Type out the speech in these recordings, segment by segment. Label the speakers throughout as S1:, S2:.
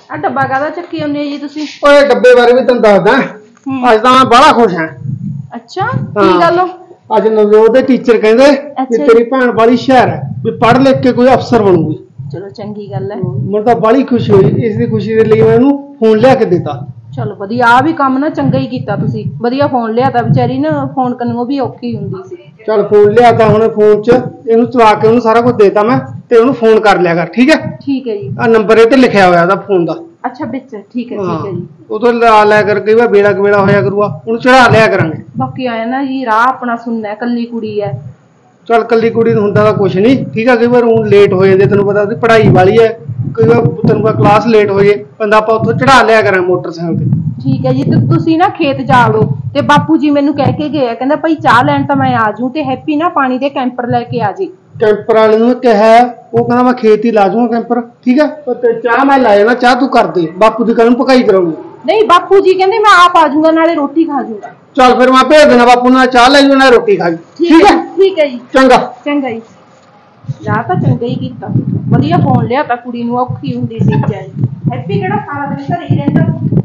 S1: ਆ ਡੱਬਾ ਕਾਹਦਾ ਚੱਕੀ ਆਉਂਦੇ ਜੀ ਤੁਸੀਂ?
S2: ਓਏ ਡੱਬੇ ਬਾਰੇ ਵੀ ਤੈਨੂੰ ਦੱਸਦਾ। ਅੱਜ ਤਾਂ ਮੈਂ ਬੜਾ ਖੁਸ਼ ਹਾਂ।
S1: ਅੱਛਾ ਕੀ ਗੱਲ?
S2: ਅੱਜ ਨਵਜੋਤ ਦੇ ਟੀਚਰ ਕਹਿੰਦੇ ਵੀ ਤੇਰੀ ਭੈਣ ਬਾਲੀ ਹੁਸ਼ਿਆਰ ਹੈ, ਵੀ ਪੜ੍ਹ ਲਿਖ ਕੇ ਕੋਈ ਅਫਸਰ ਬਣੂਗੀ।
S1: ਚਲੋ ਚੰਗੀ ਗੱਲ ਹੈ।
S2: ਮੈਨੂੰ ਤਾਂ ਬਾਲੀ ਖੁਸ਼ੀ ਹੋਈ। ਇਸ ਦੀ ਖੁਸ਼ੀ ਦੇ ਲਈ ਮੈਂ ਇਹਨੂੰ ਫੋਨ ਲਿਆ ਕੇ ਦਿੱਤਾ।
S1: ਚਲੋ ਵਧੀਆ, ਆ ਵੀ ਕੰਮ ਨਾ ਚੰਗਾ ਹੀ ਕੀਤਾ ਤੁਸੀਂ। ਵਧੀਆ ਫੋਨ ਲਿਆ ਤਾਂ, ਵਿਚਾਰੀ ਨਾ ਫੋਨ ਕਰਨੋਂ ਵੀ ਔਖੀ ਹੁੰਦੀ ਸੀ।
S2: ਚੱਲ ਫੋਨ ਲਿਆ ਤਾਂ ਹੁਣ ਫੋਨ 'ਚ ਇਹਨੂੰ ਚਲਾ ਕੇ ਉਹਨੂੰ ਸਾਰਾ ਕੁਝ ਦੇਤਾ ਮੈਂ, ਤੇ ਉਹਨੂੰ ਫੋਨ ਕਰ ਲਿਆ ਕਰ। ਠੀਕ ਹੈ?
S1: ਠੀਕ ਹੈ ਜੀ।
S2: ਆ ਨੰਬਰ ਇਹ ਤੇ ਲਿਖਿਆ ਹੋਇਆ ਉਹਦਾ ਫੋਨ ਦਾ।
S1: ਅੱਛਾ ਵਿੱਚ ਠੀਕ ਹੈ ਜੀ।
S2: ਉਹ ਤੋਂ ਲਾ ਲਿਆ ਕਰ, ਕਈ ਵਾਰ ਵੇਲਾ ਕਵੇਲਾ ਹੋਇਆ ਕਰੂਗਾ, ਉਹਨੂੰ ਚੜਾ ਲਿਆ ਕਰਾਂਗੇ।
S1: ਬਾਕੀ ਆਇਆ ਨਾ ਜੀ, ਰਾਹ ਆਪਣਾ ਸੁਣਨਾ, ਕੱਲੀ ਕੁੜੀ ਹੈ।
S2: ਚੱਲ ਕੱਲੀ ਕੁੜੀ ਨੂੰ ਹੁੰਦਾ ਤਾਂ ਕੁਛ ਨਹੀਂ। ਠੀਕ ਹੈ? ਕਈ ਵਾਰ ਉਹ ਲੇਟ ਹੋ ਜਾਂਦੇ, ਤੈਨੂੰ ਪਤਾ ਉਹਦੀ ਪੜ੍ਹਾਈ ਵਾਲੀ ਹੈ। ਕਈ ਵਾਰ ਤੈਨੂੰ ਪਤਾ ਕਲਾਸ ਲੇਟ ਹੋ ਜੇ, ਬੰਦਾ ਆਪਾਂ ਉੱਥੋਂ ਚੜਾ ਲਿਆ ਕਰਾਂਗੇ ਮੋਟਰਸਾਈਕਲ ਤੇ।
S1: ਠੀਕ ਹੈ ਜੀ। ਤੇ ਤੁਸੀਂ ਨਾ ਖੇਤ ਜਾ ਵੜੋ, ਤੇ ਬਾਪੂ ਜੀ ਮੈਨੂੰ ਕਹਿ ਕੇ ਗਏ ਆ, ਕਹਿੰਦਾ ਭਾਈ ਚਾਹ ਲੈਣ ਤਾਂ ਮੈਂ ਆ ਜੂ, ਤੇ ਹੈਪੀ ਨਾ ਪਾਣੀ ਦੇ ਕੈਂਪਰ ਲੈ ਕੇ ਆ ਜੇ।
S2: ਕੈਂਪਰ ਵਾਲੇ ਨੂੰ ਕਿਹਾ, ਉਹ ਕਹਿੰਦਾ ਮੈਂ ਖੇਤ ਹੀ ਲਾ ਜੂਗਾ ਕੈਂਪਰ। ਠੀਕ ਹੈ? ਤੇ ਚਾਹ ਮੈਂ ਲੈ ਜਾਣਾ, ਚਾਹ ਤੂੰ ਕਰ ਦੇ, ਬਾਪੂ ਦੀ ਕੱਲ ਨੂੰ ਪਕਾਈ ਕਰਾਉਣੀ।
S1: ਨਹੀਂ ਬਾਪੂ ਜੀ ਕਹਿੰਦੇ ਮੈਂ ਆਪ ਆ ਜਾਊਂਗਾ, ਨਾਲੇ ਰੋਟੀ ਖਾ ਜਾਊਂਗਾ।
S2: ਚੱਲ ਫਿਰ ਮੈਂ ਭੇਜ ਦੇਣਾ ਬਾਪੂ ਨਾਲ, ਚਾਹ ਲੈ ਜੂ ਨਾਲ ਰੋਟੀ ਖਾ ਜੂ।
S1: ਠੀਕ ਹੈ? ਠੀਕ ਹੈ ਜੀ।
S2: ਚੰਗਾ
S1: ਚੰਗਾ ਜੀ। ਜਾਂ ਤਾਂ ਚੰਗਾ ਹੀ ਕੀਤਾ, ਵਧੀਆ ਫੋਨ ਲਿਆ ਤਾਂ, ਕੁੜੀ ਨੂੰ ਔਖੀ ਹੁੰਦੀ ਸੀ ਵਿਚਾਰੀ। ਹੈਪੀ ਕਿਹੜਾ ਸਾਰਾ ਦਿਨ ਘਰੇ ਹੀ ਰਹਿੰਦਾ।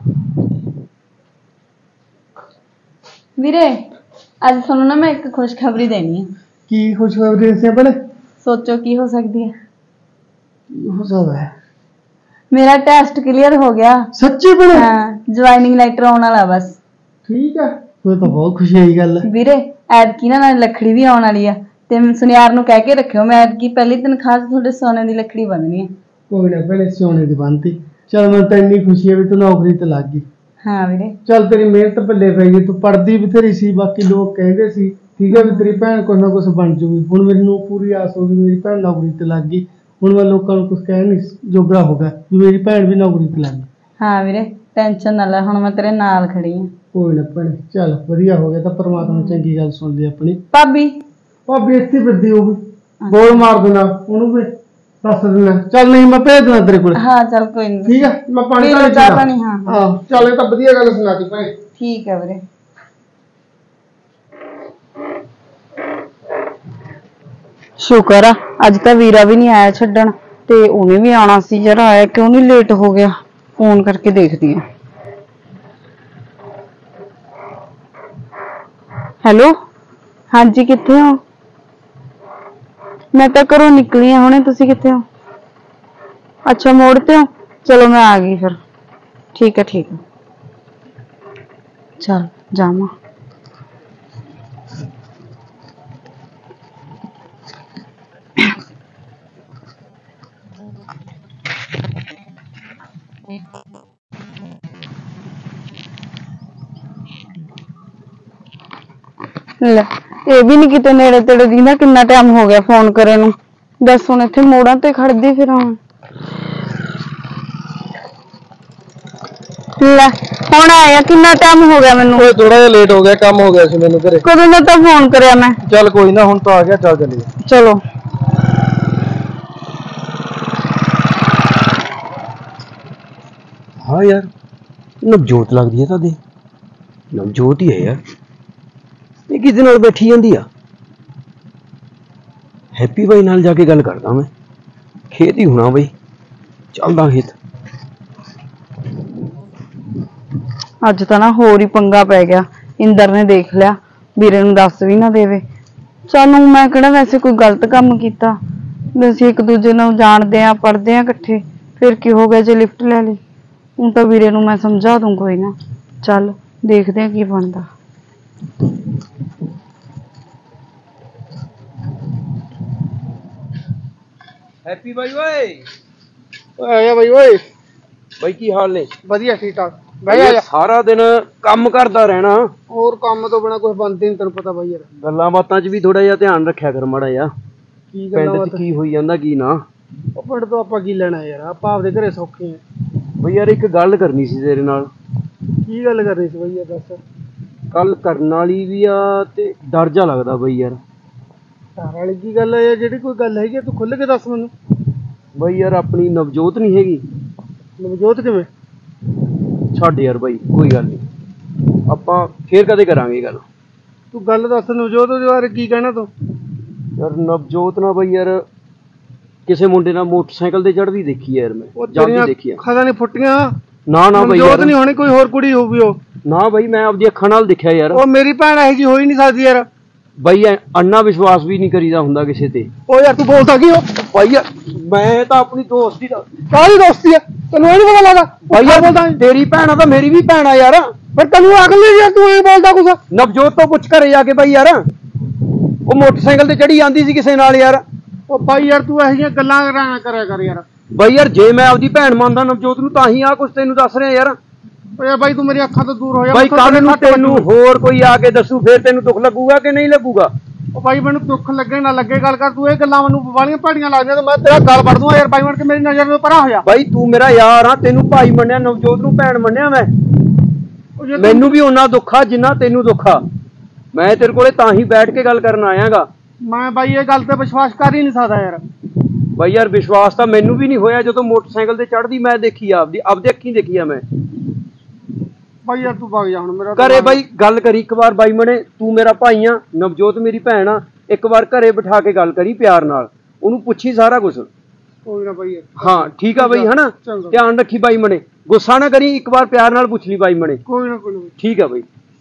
S3: ਵੀਰੇ ਅੱਜ ਤੁਹਾਨੂੰ ਨਾ ਮੈਂ ਇੱਕ ਖੁਸ਼ਖਬਰੀ ਦੇਣੀ ਹੈ।
S2: ਕੀ ਖੁਸ਼ਖਬਰੀ ਦੱਸਿਆ ਬੜੇ?
S3: ਸੋਚੋ ਕੀ ਹੋ ਸਕਦੀ ਹੈ।
S2: ਕੀ ਹੋ ਸਕਦਾ ਹੈ?
S3: ਮੇਰਾ ਟੈਸਟ ਕਲੀਅਰ ਹੋ ਗਿਆ।
S2: ਸੱਚੀ ਬੜੇ?
S3: ਹਾਂ, ਜੁਆਇਨਿੰਗ ਲੈਟਰ ਆਉਣ ਵਾਲਾ ਬਸ।
S2: ਠੀਕ ਹੈ, ਫਿਰ ਤਾਂ ਬਹੁਤ ਖੁਸ਼ੀ ਵਾਲੀ ਗੱਲ ਹੈ
S3: ਵੀਰੇ। ਐਤਕੀ ਨਾ ਨਾਲੇ ਲੱਕੜੀ ਵੀ ਆਉਣ ਵਾਲੀ ਆ, ਤੇ ਸੁਨਿਆਰ ਨੂੰ ਕਹਿ ਕੇ ਰੱਖਿਓ, ਮੈਂ ਐਤਕੀ ਪਹਿਲੀ ਤਨਖਾਹ ਤੇ ਤੁਹਾਡੇ ਸੋਨੇ ਦੀ ਲੱਕੜੀ ਬੰਨਣੀ ਹੈ।
S2: ਕੋਈ ਨਾ ਭੈਣੇ, ਸੋਨੇ ਦੀ ਬੰਨਤੀ। ਚੱਲ ਮੈਨੂੰ ਤਾਂ ਇੰਨੀ ਖੁਸ਼ੀ ਹੈ ਵੀ ਤੂੰ ਨੌਕਰੀ ਤੇ ਲੱਗ ਗਈ।
S3: ਹਾਂ ਵੀਰੇ।
S2: ਚੱਲ ਤੇਰੀ ਮਿਹਨਤ ਪੱਲੇ ਪੈ ਗਈ, ਤੂੰ ਪੜ੍ਹਦੀ ਬਥੇਰੀ ਸੀ, ਬਾਕੀ ਲੋਕ ਕਹਿੰਦੇ ਸੀ ਠੀਕ ਹੈ ਵੀ ਤੇਰੀ ਭੈਣ ਕੁਛ ਨਾ ਕੁਛ ਬਣ ਜੂਗੀ। ਹੁਣ ਮੈਨੂੰ ਪੂਰੀ ਆਸ ਹੋ ਗਈ, ਮੇਰੀ ਭੈਣ ਨੌਕਰੀ ਤੇ ਲੱਗ ਗਈ। ਹੁਣ ਮੈਂ ਲੋਕਾਂ ਨੂੰ ਕੁਛ ਕਹਿ ਨਹੀਂ ਜੋਗਰਾ ਹੋ ਗਿਆ ਵੀ ਮੇਰੀ ਭੈਣ ਵੀ ਨੌਕਰੀ ਤੇ ਲੱਗ ਗਈ।
S3: ਹਾਂ ਵੀਰੇ, ਟੈਨਸ਼ਨ ਨਾ ਲੈ, ਹੁਣ ਮੈਂ ਤੇਰੇ ਨਾਲ ਖੜੀ ਹਾਂ।
S2: ਕੋਈ ਨਾ ਭੈਣੇ, ਚੱਲ ਵਧੀਆ ਹੋ ਗਿਆ, ਤਾਂ ਪਰਮਾਤਮਾ ਨੇ ਚੰਗੀ ਗੱਲ ਸੁਣ ਲਈ ਆਪਣੀ।
S3: ਭਾਬੀ
S2: ਇੱਥੇ ਫਿਰਦੀ ਹੋਊਗੀ, ਬੋਲ ਮਾਰ ਦੇਣਾ ਉਹਨੂੰ ਵੀ, ਦੱਸ ਦੇਣਾ। ਚੱਲ ਨਹੀਂ ਮੈਂ ਭੇਜ ਦੇਣਾ ਤੇਰੇ ਕੋਲ।
S3: ਹਾਂ ਚੱਲ ਕੋਈ ਨਹੀਂ।
S2: ਠੀਕ ਹੈ, ਮੈਂ ਪਾਣੀ
S3: ਚਾਹ ਪਾਣੀ। ਹਾਂ
S2: ਚੱਲ, ਇਹ ਤਾਂ ਵਧੀਆ ਗੱਲ ਸੁਣਾਤੀ ਭੈਣੇ।
S3: ਠੀਕ ਹੈ ਵੀਰੇ। ਸ਼ੁਕਰ ਆ ਅੱਜ ਤਾਂ ਵੀਰਾ ਵੀ ਨਹੀਂ ਆਇਆ ਛੱਡਣ, ਤੇ ਉਹਨੇ ਵੀ ਆਉਣਾ ਸੀ ਯਾਰ, ਆਇਆ ਕਿਉਂ ਨਹੀਂ, ਲੇਟ ਹੋ ਗਿਆ। ਫੋਨ ਕਰਕੇ ਦੇਖਦੀ ਆ। ਹੈਲੋ, ਹਾਂਜੀ ਕਿੱਥੇ ਹੋ? ਮੈਂ ਤਾਂ ਘਰੋਂ ਨਿਕਲੀ ਆ ਹੁਣੇ, ਤੁਸੀਂ ਕਿੱਥੇ ਹੋ? ਅੱਛਾ ਮੋੜ ਤੇ ਹੋ, ਚਲੋ ਮੈਂ ਆ ਗਈ ਫਿਰ। ਠੀਕ ਹੈ ਠੀਕ ਹੈ, ਚਲ ਜਾਵਾਂ। ਲੈ ਇਹ ਵੀ ਨੀ ਕਿਤੇ ਨੇੜੇ ਤੇੜੇ ਦੀ ਨਾ, ਕਿੰਨਾ ਟਾਈਮ ਹੋ ਗਿਆ ਫੋਨ ਕਰੇ ਨੂੰ। ਦੱਸ ਹੁਣ ਇੱਥੇ ਮੋੜਾਂ ਤੇ ਖੜਦੀ ਫਿਰ ਹੁਣ। ਲੈ ਹੁਣ ਆਇਆ, ਕਿੰਨਾ ਟਾਈਮ ਹੋ ਗਿਆ ਮੈਨੂੰ।
S2: ਓਏ ਥੋੜਾ ਜਿਹਾ ਲੇਟ ਹੋ ਗਿਆ, ਕੰਮ ਹੋ ਗਿਆ ਸੀ ਮੈਨੂੰ ਘਰੇ।
S3: ਕਦੋਂ ਦਾ ਤਾਂ ਫੋਨ ਕਰਿਆ ਮੈਂ।
S2: ਚੱਲ ਕੋਈ ਨਾ, ਹੁਣ ਤਾਂ ਆ ਗਿਆ, ਚੱਲ ਚੱਲੀਏ।
S3: ਚਲੋ।
S4: हाँ यार, नवजोत लगती है तुहाडे? नवजोत ही है यार। ये किस नाल बैठी जांदी आ? हैप्पी भाई नाल जाके गल करदा मैं। खेत ही होना बई, चलदा खेत।
S3: ਅੱਜ ਤਾਂ ਨਾ ਹੋਰ ਹੀ ਪੰਗਾ ਪੈ ਗਿਆ। ਇੰਦਰ ਨੇ ਦੇਖ ਲਿਆ, ਵੀਰੇ ਨੂੰ ਦੱਸ ਵੀ ਨਾ ਦੇਵੇ। ਸਾਨੂੰ ਮੈਂ ਕਿਹੜਾ ਵੈਸੇ ਕੋਈ ਗਲਤ ਕੰਮ ਕੀਤਾ, ਅਸੀਂ ਇੱਕ ਦੂਜੇ ਨੂੰ ਜਾਣਦੇ ਆ, ਪੜ੍ਹਦੇ ਆ ਇਕੱਠੇ, ਫਿਰ ਕੀ ਹੋ ਗਿਆ ਜੇ ਲਿਫਟ ਲੈ ਲਈ। ਹੁਣ ਤਾਂ ਵੀਰੇ ਨੂੰ ਮੈਂ ਸਮਝਾ ਦੂੰ, ਕੋਈ ਨਾ। ਚੱਲ ਦੇਖਦੇ ਆ ਕੀ ਬਣਦਾ।
S4: हैप्पी भाई ओए,
S2: ਆਇਆ ਬਈ ਓਏ।
S4: भाई की हाल ने?
S2: ਵਧੀਆ ਠੀਕ ਠਾਕ।
S4: भाई सारा दिन काम करदा रहना,
S2: ਹੋਰ ਕੰਮ ਤੋਂ ਬਿਨਾ ਕੁਝ ਬਣਦਾ ਨਹੀਂ, ਤੈਨੂੰ ਪਤਾ ਬਾਈ ਯਾਰ।
S4: गल्लां बातां च भी थोड़ा जिहा ध्यान रखिया कर माड़ा जिहा।
S2: ਕੀ ਗੱਲਾਂ
S4: पिंड च की होई जांदा की ना।
S2: ਉਹ ਪਿੰਡ ਤੋਂ ਆਪਾਂ ਕੀ ਲੈਣਾ ਯਾਰ, ਆਪਾਂ ਆਪਦੇ ਘਰੇ ਸੌਖੇ ਆ।
S4: ਬਈ ਯਾਰ ਇੱਕ ਗੱਲ ਕਰਨੀ ਸੀ ਤੇਰੇ ਨਾਲ।
S2: ਕੀ ਗੱਲ ਕਰਨੀ ਸੀ ਬਈ ਯਾਰ, ਦੱਸ।
S4: ਕੱਲ ਕਰਨ ਵਾਲੀ ਵੀ ਆ ਤੇ ਡਰ ਜਾ ਲੱਗਦਾ ਬਈ ਯਾਰ।
S2: ਘਰ ਵਾਲੀ ਕੀ ਗੱਲ ਹੈ ਯਾਰ, ਜਿਹੜੀ ਕੋਈ ਗੱਲ ਹੈਗੀ ਤੂੰ ਖੁੱਲ੍ਹ ਕੇ ਦੱਸ ਮੈਨੂੰ।
S4: ਬਈ ਯਾਰ ਆਪਣੀ ਨਵਜੋਤ ਨਹੀਂ ਹੈਗੀ?
S2: ਨਵਜੋਤ ਕਿਵੇਂ?
S4: ਛੱਡ ਯਾਰ ਬਈ, ਕੋਈ ਗੱਲ ਨਹੀਂ, ਆਪਾਂ ਫੇਰ ਕਦੇ ਕਰਾਂਗੇ ਗੱਲ।
S2: ਤੂੰ ਗੱਲ ਦੱਸ ਨਵਜੋਤ ਦੇ ਬਾਰੇ ਕੀ ਕਹਿਣਾ ਤੂੰ?
S4: ਯਾਰ ਨਵਜੋਤ ਨਾ ਬਈ ਯਾਰ ਕਿਸੇ ਮੁੰਡੇ ਨਾਲ ਮੋਟਰਸਾਈਕਲ ਤੇ ਚੜ੍ਹਦੀ ਦੇਖੀ ਯਾਰ ਮੈਂ ਜਾਂਦੀ ਦੇਖੀ ਆ
S2: ਅੱਖਾਂ ਨਹੀਂ ਫੁੱਟੀਆਂ
S4: ਨਾ ਨਾ ਬਾਈ
S2: ਜੋਤ ਨਹੀਂ ਹੋਣੀ ਕੋਈ ਹੋਰ ਕੁੜੀ ਹੋਊਗੀ ਉਹ
S4: ਨਾ ਬਾਈ ਮੈਂ ਆਪਦੀ ਅੱਖਾਂ ਨਾਲ ਦੇਖਿਆ ਯਾਰ
S2: ਉਹ ਮੇਰੀ ਭੈਣ ਇਹੋ ਜੀ ਹੋ ਹੀ ਨਹੀਂ ਸਕਦੀ ਯਾਰ
S4: ਬਾਈ ਅੰਨਾ ਵਿਸ਼ਵਾਸ ਵੀ ਨਹੀਂ ਕਰੀਦਾ ਹੁੰਦਾ ਕਿਸੇ ਤੇ
S2: ਉਹ ਯਾਰ ਤੂੰ ਬੋਲਦਾ ਕੀ ਹੋ
S4: ਬਾਈ ਯਾਰ ਮੈਂ ਤਾਂ ਆਪਣੀ ਦੋਸਤੀ ਦਾ
S2: ਕਾਹਦੀ ਦੋਸਤੀ ਆ ਤੈਨੂੰ ਇਹ ਨਹੀਂ ਪਤਾ ਲੱਗਦਾ
S4: ਬਾਈ ਯਾਰ
S2: ਬੋਲਦਾ
S4: ਤੇਰੀ ਭੈਣ ਆ ਤਾਂ ਮੇਰੀ ਵੀ ਭੈਣ ਆ ਯਾਰ
S2: ਪਰ ਤੈਨੂੰ ਅਕਲ ਨਹੀਂ ਯਾਰ ਤੂੰ ਇਹ ਬੋਲਦਾ ਕੁਛ
S4: ਨਵਜੋਤ ਤੋਂ ਪੁੱਛ ਘਰੇ ਜਾ ਕੇ ਬਾਈ ਯਾਰ ਉਹ ਮੋਟਰਸਾਈਕਲ ਤੇ ਚੜੀ ਜਾਂਦੀ ਸੀ ਕਿਸੇ ਨਾਲ ਯਾਰ
S2: ਉਹ ਬਾਈ ਯਾਰ ਤੂੰ ਇਹੋ ਜਿਹੀਆਂ ਗੱਲਾਂ ਕਰਿਆ ਕਰ ਯਾਰ
S4: ਬਾਈ ਯਾਰ ਜੇ ਮੈਂ ਆਪਦੀ ਭੈਣ ਮੰਨਦਾ ਨਵਜੋਤ ਨੂੰ ਤਾਂ ਹੀ ਆ ਕੁਛ ਤੈਨੂੰ ਦੱਸ ਰਿਹਾ ਯਾਰ
S2: ਓ ਯਾਰ ਬਾਈ ਤੂੰ ਮੇਰੀ ਅੱਖਾਂ ਤੋਂ ਦੂਰ ਹੋ ਜਾ
S4: ਬਾਈ ਕੱਲ ਨੂੰ ਤੈਨੂੰ ਹੋਰ ਕੋਈ ਆ ਕੇ ਦੱਸੂ ਫੇਰ ਤੈਨੂੰ ਦੁੱਖ ਲੱਗੂਗਾ ਕਿ ਨਹੀਂ ਲੱਗੂਗਾ
S2: ਉਹ ਬਾਈ ਮੈਨੂੰ ਦੁੱਖ ਲੱਗੇ ਨਾ ਲੱਗੇ ਗੱਲ ਕਰ ਤੂੰ ਇਹ ਗੱਲਾਂ ਮੈਨੂੰ ਵਾਲੀਆਂ ਭੈੜੀਆਂ ਲੱਗਦੀਆਂ ਤੇ ਮੈਂ ਤੇਰਾ ਗਲ ਵੜ ਦੂੰਗਾ ਯਾਰ ਬਾਈ ਬਣ ਕੇ ਮੇਰੀ ਨਜ਼ਰ ਤੋਂ ਪਰਾਂ ਹੋ ਜਾ
S4: ਬਾਈ ਤੂੰ ਮੇਰਾ ਯਾਰ ਆ ਤੈਨੂੰ ਭਾਈ ਮੰਨਿਆ ਨਵਜੋਤ ਨੂੰ ਭੈਣ ਮੰਨਿਆ ਮੈਂ ਮੈਨੂੰ ਵੀ ਉਹਨਾਂ ਦੁੱਖ ਆ ਜਿੰਨਾ ਤੈਨੂੰ ਦੁੱਖ ਆ ਮੈਂ ਤੇਰੇ ਕੋਲੇ ਤਾਂ ਹੀ ਬੈਠ ਕੇ ਗੱਲ ਕਰਨ ਆਇਆਗਾ
S2: ਮੈਂ ਬਾਈ ਇਹ ਗੱਲ ਤੇ ਵਿਸ਼ਵਾਸ ਕਰ ਹੀ ਨਹੀਂ ਸਕਦਾ ਯਾਰ
S4: ਬਾਈ ਯਾਰ ਵਿਸ਼ਵਾਸ ਤਾਂ ਮੈਨੂੰ ਵੀ ਨਹੀਂ ਹੋਇਆ ਜਦੋਂ ਮੋਟਰਸਾਈਕਲ ਤੇ ਚੜ੍ਹਦੀ ਮੈਂ ਦੇਖੀ ਆ ਆਪਦੇ ਅੱਖੀਂ ਦੇਖੀ ਆ ਮੈਂ
S2: ਬਾਈ ਯਾਰ ਤੂੰ ਵਗ ਜਾ ਹੁਣ ਮੇਰਾ
S4: ਘਰੇ ਬਾਈ ਗੱਲ ਕਰੀ ਇੱਕ ਵਾਰ ਬਾਈ ਮਣੇ ਤੂੰ ਮੇਰਾ ਭਾਈ ਆ ਨਵਜੋਤ ਮੇਰੀ ਭੈਣ ਆ ਇੱਕ ਵਾਰ ਘਰੇ ਬਿਠਾ ਕੇ ਗੱਲ ਕਰੀ ਪਿਆਰ ਨਾਲ ਉਹਨੂੰ ਪੁੱਛੀ ਸਾਰਾ ਕੁਝ
S2: ਕੋਈ ਨਾ ਬਾਈ
S4: ਹਾਂ ਠੀਕ ਆ ਬਾਈ ਹਨਾ ਧਿਆਨ ਰੱਖੀ ਬਾਈ ਮਣੇ ਗੁੱਸਾ ਨਾ ਕਰੀ ਇੱਕ ਵਾਰ ਪਿਆਰ ਨਾਲ ਪੁੱਛ ਲਈ ਬਾਈ ਮਣੇ
S2: ਕੋਈ ਨਾ
S4: ਠੀਕ ਆ ਬਾਈ